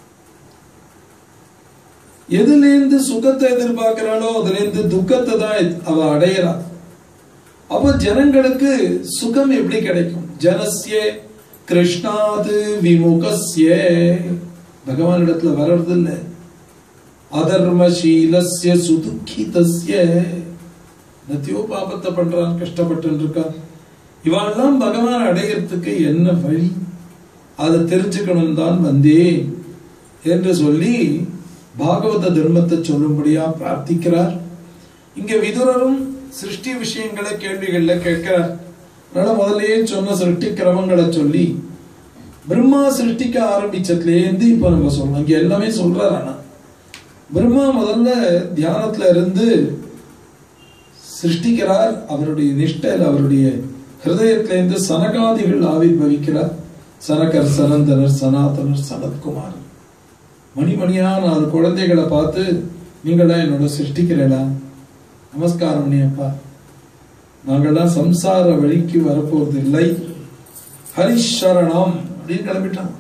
எதுல இருந்து சுகத்தை எதிர்பார்க்கிறாளோ அதுல இருந்து துக்கத்தை தான் அவ அடையறா. அப்ப ஜனங்களுக்கு சுகம் எப்படி கிடைக்கும்? ஜனஸ்ய கிருஷ்ணாது விமுகஸ்ய, பகவான் இடத்துல வர்றது இல்ல. அதர்மசீலஸ்ய சுதுக்கிதஸ்ய, நத்தியோ பாபத்தை பண்றான், கஷ்டப்பட்டு இருக்கான். இவெல்லாம் பகவான் அடைகிறதுக்கு என்ன வழி, அதை தெரிஞ்சுக்கணும் தான் வந்தேன் என்று சொல்லி பாகவத தர்மத்தை சொல்லும்படியா பிரார்த்திக்கிறார். இங்க விதுரரும் சிருஷ்டி விஷயங்களை கேள்விகள்ல கேட்கிறார். அதனால முதல்லயே சொன்ன சிருஷ்டி கிரமங்களை சொல்லி பிரம்மா சிருஷ்டிக்க ஆரம்பிச்சதுலேருந்து இப்ப நம்ம சொல்லணும். இங்க எல்லாமே சொல்றாரு. ஆனா பிரம்மா முதல்ல தியானத்துல இருந்து சிருஷ்டிக்கிறார். அவருடைய நிஷ்டையில் அவருடைய ஹிருதயத்திலிருந்து சனகாதிகள் ஆவிர்வவிக்கிறார். சனகர், சனந்தனர், சனாதனர், சனத்குமார், மணிமணியா நாலு குழந்தைகளை பார்த்து நீங்களா என்னோட சிருஷ்டிக்கிறேடா, நமஸ்காரம் பண்ணியப்பா, நாங்கள்லாம் சம்சார வழிக்கு வரப்போறது இல்லை, ஹரிஷரணம் அப்படின்னு கிளம்பிட்டான்.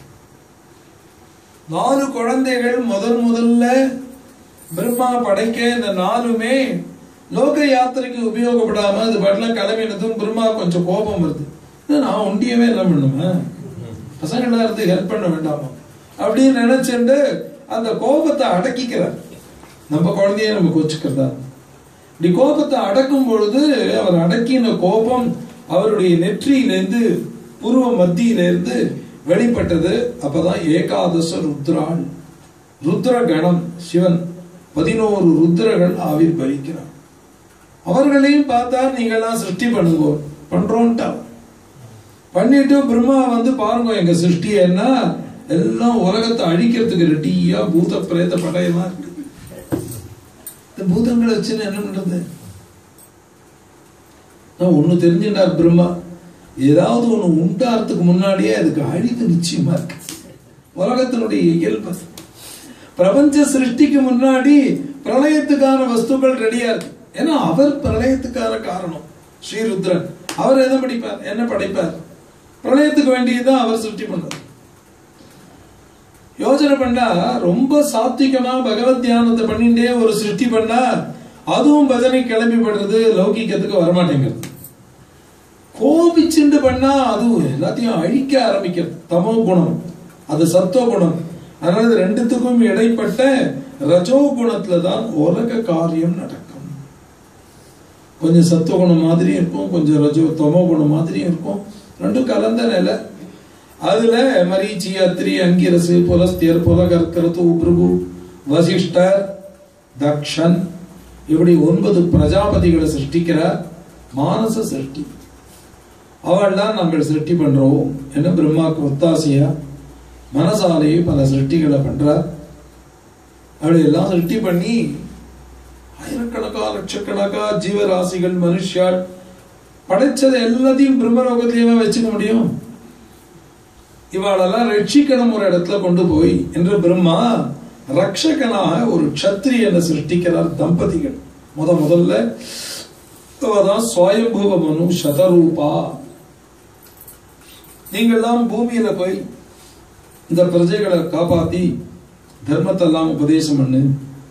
நாலு குழந்தைகள் முதல் முதல்ல பிரம்மா படைக்க இந்த நாலுமே லோக யாத்திரைக்கு உபயோகப்படாம அது பாட்டுல கிளம்பினதும் பிரம்மா கொஞ்சம் கோபம் வருது. நான் ஒண்டியவே என்ன பண்ணுவேன், பசங்களா இருந்து ஹெல்ப் பண்ண வேண்டாமா அப்படின்னு நினைச்சுட்டு அந்த கோபத்தை அடக்கிக்கிறார். நம்ம குழந்தைய நம்ம கொச்சுக்கிறதா? இப்படி கோபத்தை அடக்கும் பொழுது அவர் அடக்கின கோபம் அவருடைய நெற்றியிலிருந்து புருவ மத்தியிலிருந்து வெளிப்பட்டது. அப்பதான் ஏகாதச ருத்ராள், ருத்ர கணம், சிவன் பதினோரு ருத்ரர்கள் ஆவிர்வவிக்கிறார். அவர்களையும் பார்த்தா நீங்கெல்லாம் சிருஷ்டி பண்ணுங்க பண்றோம்ட்டா. பண்ணிட்டு பிரம்மா வந்து பாருங்க எங்க சிருஷ்டி என்ன, எல்லாம் உலகத்தை அழிக்கிறதுக்கு ரெட்டியா பூத பிரேத படையமா இருக்கு. இந்த பூதங்களை வச்சுன்னு என்ன பண்றது? நான் ஒண்ணு தெரிஞ்சுட்டார் பிரம்மா, ஏதாவது ஒண்ணு உண்டாறதுக்கு முன்னாடியே அதுக்கு அழிவு நிச்சயமா இருக்கு. உலகத்தினுடைய இயல்பு. பிரபஞ்ச சிருஷ்டிக்கு முன்னாடி பிரளயத்துக்கான வஸ்துக்கள் ரெடியா இருக்கு. ஏன்னா அவர் பிரளயத்துக்கான காரணம் ஸ்ரீருத்ரன். அவர் எதை படிப்பார், என்ன படைப்பார்? பிரளயத்துக்கு வேண்டியதுதான் அவர் சிருஷ்டி பண்ணார். யோசனை பண்ணா ரொம்ப சாத்விகமா பகவத் தியானத்தை பண்ணிட்டே ஒரு சிருஷ்டி பண்ணா அதுவும் பஜனை கிளம்பி படுறது லௌகிக்கத்துக்கு வரமாட்டேங்கிறது. கோபிச்சுண்டு பண்ணா அதுவும் எல்லாத்தையும் அழிக்க ஆரம்பிக்கிறது. தமோ குணம், அது சத்துவ குணம். அதனால இது ரெண்டுத்துக்கும் இடைப்பட்ட ரஜோ குணத்துல தான் உலக காரியம் நடக்கும். கொஞ்சம் சத்துவ குணம் மாதிரியும் இருக்கும், கொஞ்சம் ரஜோ தமோ குணம் மாதிரியும் இருக்கும், ரெண்டும் கலந்த நிலை. அதுல மரீச்சி, அத்ரி, அங்கிரசு, புலஸ்தியர், புலகர்கரது, பிருகு, வசிஷ்டர், தக்ஷன், இப்படி ஒன்பது பிரஜாபதிகளை சிருஷ்டிக்கிறார். மானச சிருஷ்டி அவள்தான் நம்ம சிருஷ்டி பண்றோம் என்ன பிரம்மாவுக்கு ஒத்தாசையா மனசாலேயே பல சிருஷ்டிகளை பண்றார். அப்படி எல்லாம் சிருஷ்டி பண்ணி ஆயிரக்கணக்கா லட்சக்கணக்கா ஜீவராசிகள் மனுஷால் படைச்சது எல்லாத்தையும் பிரம்மலோகத்திலேயே வச்சுக்க முடியும். இவாளெல்லாம் ரட்சிக்கணும் ஒரு இடத்துல கொண்டு போய் என்று பிரம்மா ரக்ஷகனாக ஒரு க்ஷத்ரியனை சிருஷ்டிக்கிறார். தம்பதிகள் முத முதல்ல ஸ்வயம்புவ மனு சதரூபா, நீங்கள்லாம் பூமியில போய் இந்த பிரஜைகளை காப்பாத்தி தர்மத்தை எல்லாம் உபதேசம் பண்ணு.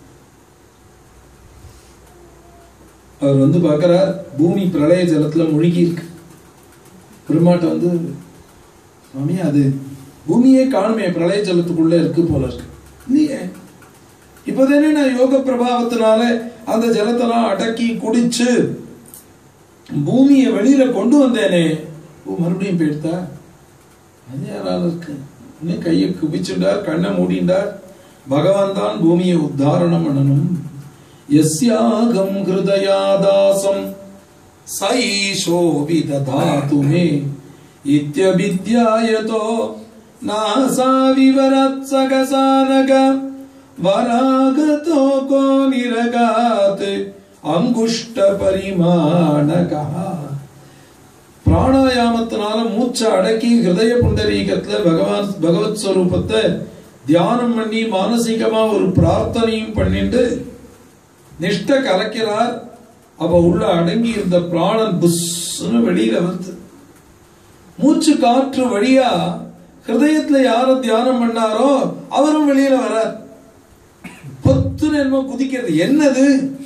அவர் வந்து பார்க்கிறார், பூமி பிரளய ஜலத்துல முழுகி இருக்கு. பெருமாட்ட வந்து சுவாமி அது பூமியே காணுமே பிரளய ஜலத்துக்குள்ள இருக்கு போல இருக்கு. இல்லையே, இப்பதானே நான் யோக பிரபாவத்தினால அந்த ஜலத்தெல்லாம் அடக்கி குடிச்சு பூமியை வெளியில கொண்டு வந்தேனே, மறுபடியும் போயிடுதா? அது யாரால இருக்கு? கையை குவிச்சுட்டார், கண்ணை மூடிண்டார். பகவான் தான் பூமியை உத்தாரணம் பண்ணணும். யஸ்யாகம் ஹிருதயாதாசம் சைஷோ விததாது மே இத்யபித்யாயதோ நாசா விவரத் சகசானக வராகதோ கோ நிரகாத் அங்குஷ்ட பரிமாணகா. பிராணாயாமத்தினால மூச்சை அடக்கி ஹிருதய புண்டரீகத்துல பகவான் பகவத் ஸ்வரூபத்தை தியானம் பண்ணி மானசீகமா ஒரு பிரார்த்தனையும் பண்ணிட்டு நிஷ்ட கலக்கிறார். அப்ப உள்ள அடங்கி இருந்த பிராணன் புஷ்னு வெளியில வந்து மூச்சு காற்று வழியா ஹிருதயத்துல யார தியானம் பண்ணாரோ அவரும் வெளியில வரார். பொத்துன்னு என்னமோ குதிக்கிறது. என்னது?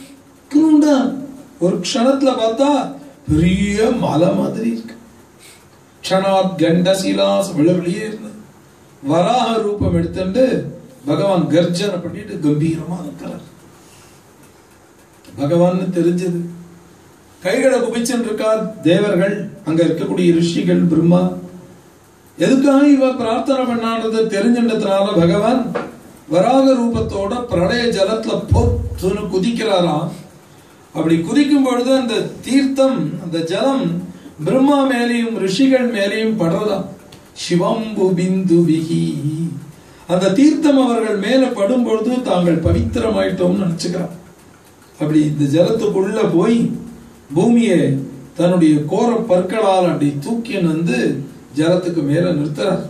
ஒரு க்ஷணத்துல பார்த்தா பெரிய மலை மாதிரி இருக்கு. க்ஷணாத் கண்டசீலாஸ் வெளியே இருந்து வராக ரூபம் எடுத்துட்டு பகவான் கர்ஜனை பண்ணிட்டு கம்பீரமா இருக்கிறார். பகவான் தெரிஞ்சது. கைகளை குபிச்சுட்டு இருக்கார் தேவர்கள், அங்க இருக்கக்கூடிய ரிஷிகள், பிரம்மா. எதுக்காக இவ பிரார்த்தனை பண்ணானது தெரிஞ்சின்றதுனால பகவான் வராக ரூபத்தோட பிரளய ஜலத்துல பொத்துன்னு குதிக்கிறாராம். அப்படி குதிக்கும் பொழுது அந்த தீர்த்தம், அந்த ஜலம் பிரம்மா மேலையும் ரிஷிகள் மேலையும் படுறதாம். சிவம்பு பிந்து விகி, அந்த தீர்த்தம் அவர்கள் மேல படும் பொழுது தாங்கள் பவித்திரமாயிட்டோம்னு நினைச்சுக்கிறான். அப்படி இந்த ஜலத்துக்குள்ள போய் பூமியை தன்னுடைய கோர பற்களால் அப்படி தூக்கி வந்து ஜலத்துக்கு மேல நிறுத்துறார்.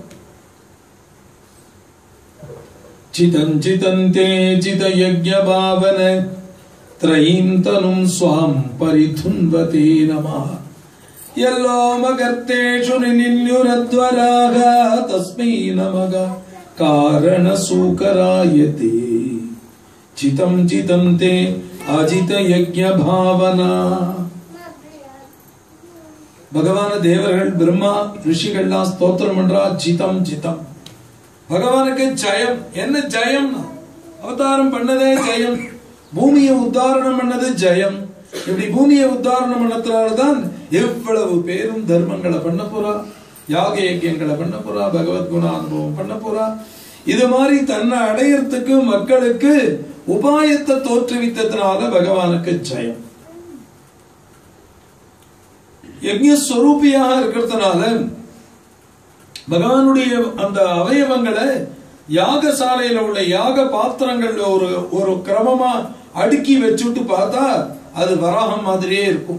சிதம் சிதந்தே சித யஜ்ஞ பாவன த்ரயீம் தனும் ஸ்வாம் பரிதுன்வதே நமः. யல்லோ மகர்த்தேஷு நின்யுரத்வராக தஸ்மை நமக காரண சூகராயதே. சிதம் சிதந்தே அஜித யஜ்ஞ பாவனா. பகவான தேவர்கள் பிரம்மா ரிஷிகள்லாம் ஸ்தோத்திரம் பண்றா. ஜிதம் ஜிதம், பகவானுக்கு ஜெயம். என்ன ஜெயம்? அவதாரம் பண்ணதே ஜெயம், பூமியை உத்தாரணம் பண்ணது ஜெயம். இப்படி பூமியை உத்தாரணம் பண்ணதுனால்தான் எவ்வளவு பேரும் தர்மங்களை பண்ண போறா, யாக யஜ்யங்களை பண்ண போறா, பகவத் குணானுபவம் பண்ண போறா. இது மாதிரி தன்னை அடையறதுக்கு மக்களுக்கு உபாயத்தை தோற்றுவித்ததுனால பகவானுக்கு ஜெயம். யஜ்ஞஸ்வரூபியாக இருக்கிறதுனால பகவானுடைய அந்த அவயவங்களை யாகசாலையில உள்ள யாக பாத்திரங்கள் ஒரு ஒரு கிரமமா அடுக்கி வச்சுட்டு பார்த்தா அது வராகம் மாதிரியே இருக்கும்.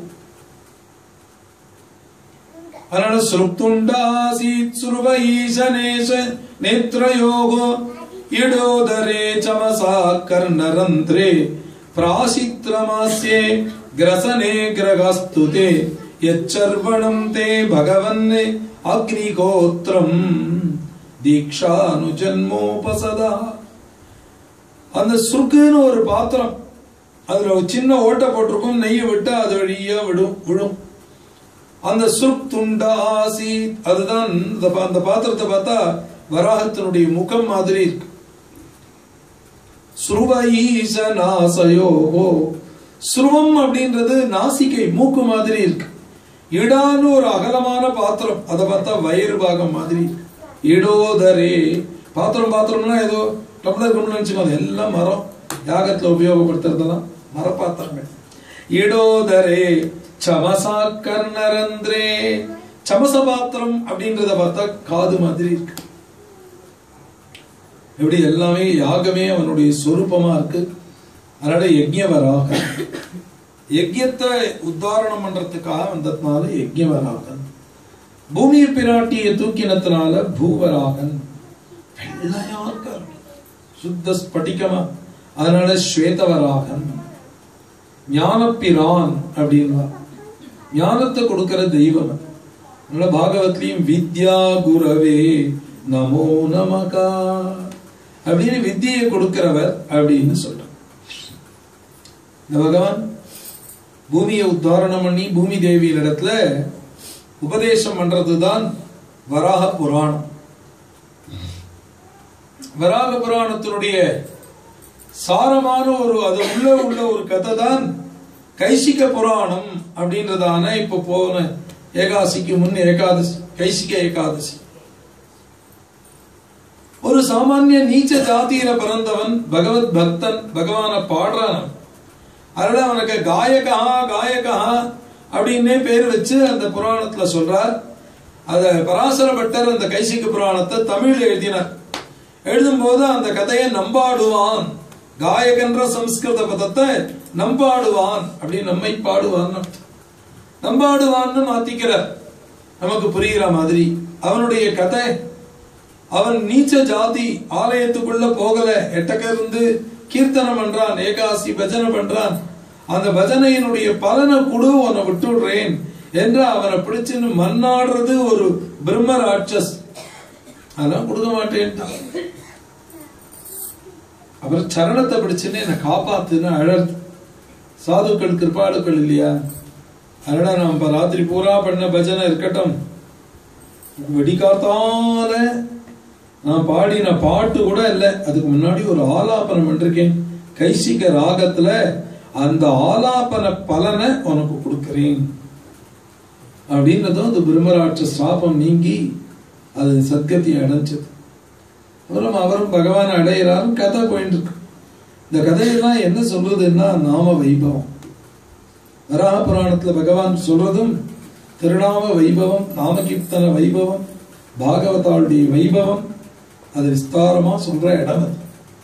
அதனால சுருப்துண்டாசீத் சுருவ ஈசனேஷ நேத்ரயோகோ இடோதரே சமசா கர்ணரந்திரே பிராசித்ரமாஸ்யே கிரசனே கிரகஸ்துதே யச்சர்வணம் தே பகவன்னே அக்னிகோத்ரம் தீக்ஷானு ஜன்மோபசதா. அந்த சுருக்குன்னு ஒரு பாத்திரம், அதுல ஒரு சின்ன ஓட்டை போட்டிருக்கும், நெய்யை விட்டு அது வழியா விடும் விழும். அந்த சுருக் துண்டாசி, அதுதான் அந்த பாத்திரத்தை பார்த்தா வராகத்தினுடைய முகம் மாதிரி இருக்கு. ஸ்ருவ ஈசனாசயோகோ ஸ்ருவம் அப்படின்றது நாசிகை, மூக்கு மாதிரி இருக்கு. இடான்னு ஒரு அகலமான பாத்திரம், அதை பார்த்தா வயிறு பாகம் மாதிரி. இடோதரே பாத்திரம், பாத்திரம்னா ஏதோ டம்ளர் கம்னு நினைச்சுக்கோ, அது எல்லாம் மரம், யாகத்துல உபயோகப்படுத்துறதெல்லாம் மரப்பாத்திரங்கள். இடோதரே சமசா கர்ணரந்திரே, சமச பாத்திரம் அப்படின்றத பார்த்தா காது மாதிரி இருக்கு. எப்படி எல்லாமே யாகமே அவனுடைய சொரூபமா இருக்கு. அதனால யஜ்ஞவராக, யஜ்யத்தை உத்தாரணம் பண்றதுக்காக வந்ததுனால யஜ்ஞவராகன். பூமியை பிராட்டியை தூக்கினத்தினால பூவராகன். வெள்ளையா இருக்கார், சுத்த ஸ்படிகமா, அதனால ஸ்வேதவராகன். ஞானப்பிரான் அப்படின்னா ஞானத்தை கொடுக்கிற தெய்வம். அதனால பாகவத்லயும் வித்யா குரவே நமோ நமகா அப்படின்னு வித்தியை கொடுக்கிறவர் அப்படின்னு சொல்றார். இந்த பகவான் பூமியை உத்தாரணம் பண்ணி பூமி தேவியின் இடத்துல உபதேசம் பண்றதுதான் வராக புராணம். வராக புராணத்தினுடைய சாரமான ஒரு அது உள்ள உள்ள ஒரு கதை தான் கைசிக புராணம் அப்படின்றதான இப்ப போன ஏகாதசிக்கு முன் ஏகாதசி, கைசிக ஏகாதசி. ஒரு சாமானிய நீச்ச ஜாதியில பிறந்தவன், பகவத் பக்தன், பகவான பாடுறான். அதனால அவனுக்கு காயகா காயகா அப்படின்னே பேர் வச்சு அந்த புராணத்துல சொல்றார். அத பராசர பட்டர் அந்த கைசிக புராணத்தை தமிழ்ல எழுதினார். எழுதும் போது அந்த கதையை நம்பாடுவான், காயகன்ற சம்ஸ்கிருத பதத்தை நம்பாடுவான் அப்படின்னு நம்மை பாடுவான் நம்பாடுவான்னு மாத்திக்கிறார், நமக்கு புரிகிற மாதிரி. அவனுடைய கதை, அவன் நீச்ச ஜாதி, ஆலயத்துக்குள்ள போகல, எட்டக்க இருந்து கீர்த்தனம் பண்றான், ஏகாசி பஜனை பண்றான். அந்த பஜனையினுடைய பலனை குடு, உன்னை விட்டுடுறேன் என்று அவனை பிடிச்சுன்னு மன்னாடுறது ஒரு பிரம்ம ராட்சஸ். அதெல்லாம் கொடுக்க மாட்டேன்ட்டான். அவர் சரணத்தை பிடிச்சுன்னு என்னை காப்பாத்துன்னு அழல். சாதுக்கள் கிருபாளுக்கள் இல்லையா, அதனால நம்ம ராத்திரி பூரா பண்ண பஜனை இருக்கட்டும், வெடிக்காத்தால நான் பாடின பாட்டு கூட இல்லை, அதுக்கு முன்னாடி ஒரு ஆலாபனம் பண்ணிருக்கேன் கைசிக ராகத்துல, அந்த ஆலாபன பலனை உனக்கு கொடுக்கிறேன் அப்படின்றதும் அந்த பிரம்மராட்ச சாபம் நீங்கி அது சத்கத்தியை அடைஞ்சது. அப்புறம் அவரும் பகவான் அடையிறாரும் கதை போயிட்டு இருக்கு. இந்த கதையெல்லாம் என்ன சொல்றதுன்னா நாம வைபவம். வராக புராணத்துல பகவான் சொல்றதும் திருநாம வைபவம், நாமகீர்த்தன வைபவம், பாகவதாளுடைய வைபவம், அது விஸ்தாரமா சொல்ற இடம் அது.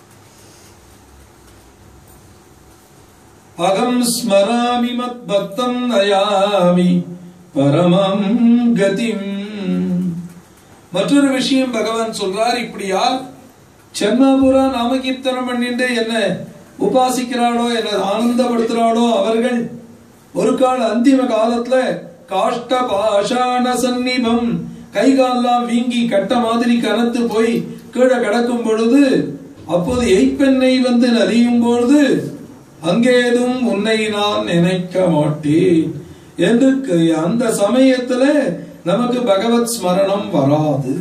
அகம் ஸ்மராமி மத் பக்தம் நயாமி பரமம் கதிம். மற்றொரு விஷயம் பகவான் சொல்றார், இப்படியா சென்னாபுரா நாமகீர்த்தனம் பண்ணிட்டு என்ன உபாசிக்கிறாளோ, என்ன ஆனந்தப்படுத்துறாளோ அவர்கள் ஒரு கால அந்திம காலத்துல காஷ்ட பாஷாண சந்நிபம், கை கால்லாம் வீங்கி கட்ட மாதிரி கனத்து போய் கீழே கிடக்கும் பொழுது, அப்போது எய்ப்பெண்ணை வந்து நலியும் பொழுது, அங்கேதும் உன்னை நான் நினைக்க மாட்டேன் என்று அந்த சமயத்துல நமக்கு பகவத் ஸ்மரணம் வராது.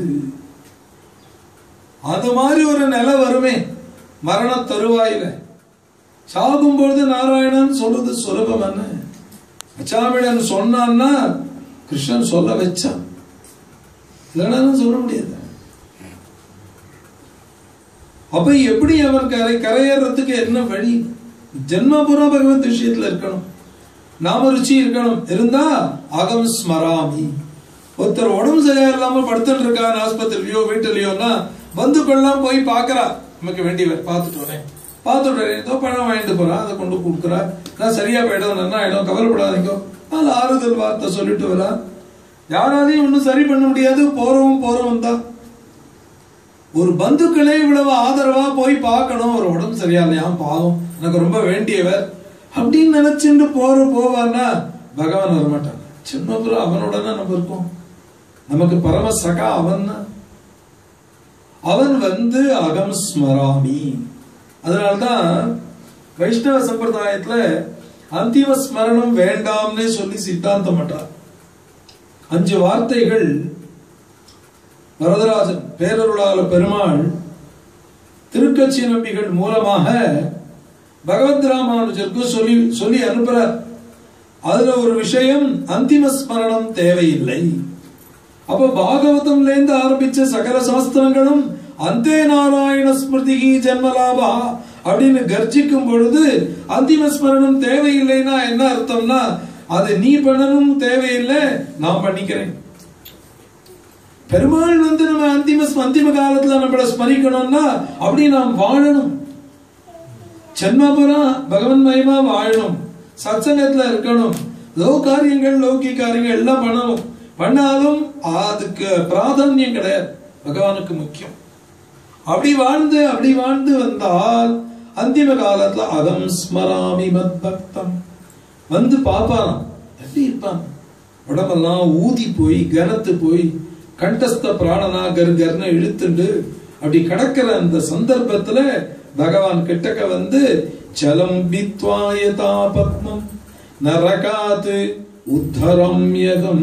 அது மாதிரி ஒரு நிலை வருமே மரண தருவாயில. சாகும் பொழுது நாராயணன் சொல்றது சுலபம் என்ன? அச்சாமிடன் சொன்னான்னா கிருஷ்ணன் சொல்ல வச்சான், இல்லைன்னா சொல்ல முடியாது. அப்ப எப்படி அவன் கரை கரையேறதுக்கு என்ன வழி? ஜென்மபுரா பகவத் விஷயத்துல இருக்கணும், நாம ருச்சி இருக்கணும். இருந்தா அகம் ஸ்மராமி. ஒருத்தர் உடம்பு சரியா இல்லாம படுத்துட்டு இருக்கான் ஆஸ்பத்திரிலயோ வீட்டுலயோன்னா பந்துக்கள்லாம் போய் பாக்குறா, நமக்கு வேண்டியவர் பார்த்துட்டு வரேன் பார்த்துட்டு வரேன் ஏதோ பணம் வாங்கிட்டு போறான், அதை கொண்டு கொடுக்குறா, நான் சரியா போயிடும் நல்லா ஆயிடும் கவலைப்படாதீங்க, அது ஆறுதல் வார்த்தை சொல்லிட்டு வரா. யாராலையும் ஒன்னும் சரி பண்ண முடியாது, போறவும் போறவும் தான். ஒரு பந்துக்களே இவ்வளவு ஆதரவா போய் பார்க்கணும், ஒரு உடம்பு சரியா இல்லையா பாவம் எனக்கு ரொம்ப வேண்டியவர் அப்படின்னு நினைச்சுட்டு போற போவான்னா பகவான் வரமாட்டாங்க. சின்னபுரம் அவனோடனா நம்ம இருக்கோம், நமக்கு பரம சகா அவன் தான். அவன் வந்து அகம் ஸ்மராமி. அதனால்தான் வைஷ்ணவ சம்பிரதாயத்துல அந்திம ஸ்மரணம் வேண்டாம்னே சொல்லி சித்தாந்தம் பண்றார். அஞ்சு வார்த்தைகள் வரதராஜன் பேரருளாள பெருமாள் திருக்கச்சி நம்பிகள் மூலமாக பகவத் ராமானுஜருக்கு சொல்லி சொல்லி அனுப்புறார். அதுல ஒரு விஷயம், அந்திம ஸ்மரணம் தேவையில்லை. அப்ப பாகவதம்ல இருந்து ஆரம்பிச்ச சகல சாஸ்திரங்களும் அந்தே நாராயண ஸ்மிருதிகி ஜன்மலாபா அப்படின்னு கர்ஜிக்கும் பொழுது அந்திம ஸ்மரணம் தேவையில்லைன்னா என்ன அர்த்தம்னா, அது நீ பண்ணணும் தேவையில்லை, நான் பண்ணிக்கிறேன். பெருமாள் வந்து நம்ம அந்திம அந்திம காலத்துல நம்மள ஸ்மரிக்கணும்னா அப்படி நாம் வாழணும். ஜன்மபுரா பகவன் மயமா வாழணும், சத்சங்கத்துல இருக்கணும், லோ காரியங்கள் லௌகி காரியங்கள் எல்லாம் பண்ணணும். பண்ணாலும் அதுக்கு பிராதான்யம் கிடையாது, பகவானுக்கு முக்கியம். அப்படி வாழ்ந்து அப்படி வாழ்ந்து வந்தால் அந்திம காலத்துல அகம் ஸ்மராமி மத் பக்தம் வந்து பாப்பாராம். எப்படி இருப்பான், உடம்பெல்லாம் ஊதி போய் கனத்து போய் கண்டஸ்த பிராணனா கர் கர்னு இழுத்துண்டு அப்படி கடக்கிற அந்த சந்தர்ப்பத்துல பகவான் கிட்டக்க வந்து சலம் பித்வாயதா பத்மம் நரகாத் உத்தரம்யகம்,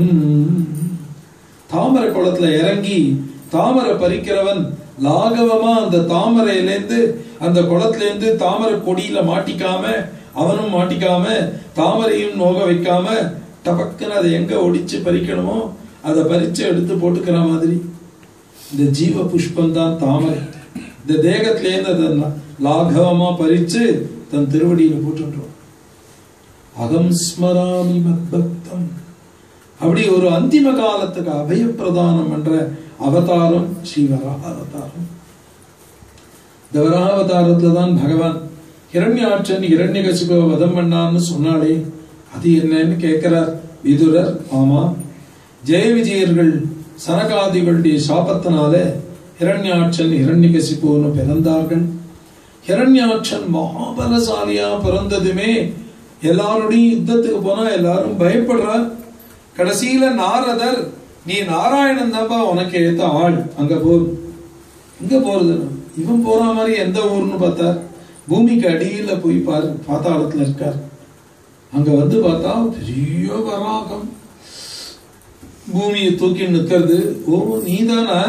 தாமரை குளத்துல இறங்கி தாமரை பறிக்கிறவன் லாகவமா அந்த தாமரையிலேருந்து அந்த குளத்துல இருந்து தாமரை கொடியில மாட்டிக்காம அவனும் மாட்டிக்காம தாமரையும் நோக வைக்காம டபக்குன்னு அதை எங்க ஒடிச்சு பறிக்கணுமோ அதை பறிச்சு எடுத்து போட்டுக்கிற மாதிரி இந்த ஜீவ புஷ்பம் தான் தாமரை. இந்த தேகத்திலேருந்து அதை லாகவமா பறிச்சு தன் திருவடியில போட்டுருவோம். அகம் ஸ்மராமி மத்பக்தம். அப்படி ஒரு அந்திம காலத்துக்கு அபயப்பிரதானம் என்ற அவதாரம் ஸ்ரீ வராக அவதாரம். இந்த வராக அவதாரத்துல தான் பகவான் ஹிரண்யாட்சன் ஹிரண்யகசிபுவை வதம் பண்ணான்னு சொன்னாலே அது என்னன்னு கேட்கிறார் விதுரர். ஆமா, ஜெய விஜயர்கள் சனகாதிகளுடைய சாபத்தினால ஹிரண்யாட்சன் ஹிரண்யகசிபுன்னு பிறந்தார்கள். ஹிரண்யாட்சன் மகாபலசாலியா பிறந்ததுமே எல்லாருடையும் யுத்தத்துக்கு போனா எல்லாரும் பயப்படுறார். கடைசியில நாரதர், நீ நாராயணன் தான்ப்பா உனக்கு ஏத்த ஆள், அங்க போ. இங்க போறது இவன் போற மாதிரி எந்த ஊர்னு பார்த்தார், பூமிக்கு அடியில போய் பாரு, பாத்தாளத்துல இருக்கார். அங்க வந்து பார்த்தா பெரிய வராகம் பூமியை தூக்கி நிற்கிறது. ஓ நீதானா?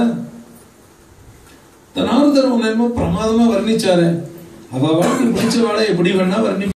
நாரதர் உன்ன பிரமாதமா வர்ணிச்சாரு. அவ வாழ்க்கை முடிச்ச வாழை எப்படி வேணா வர்ணி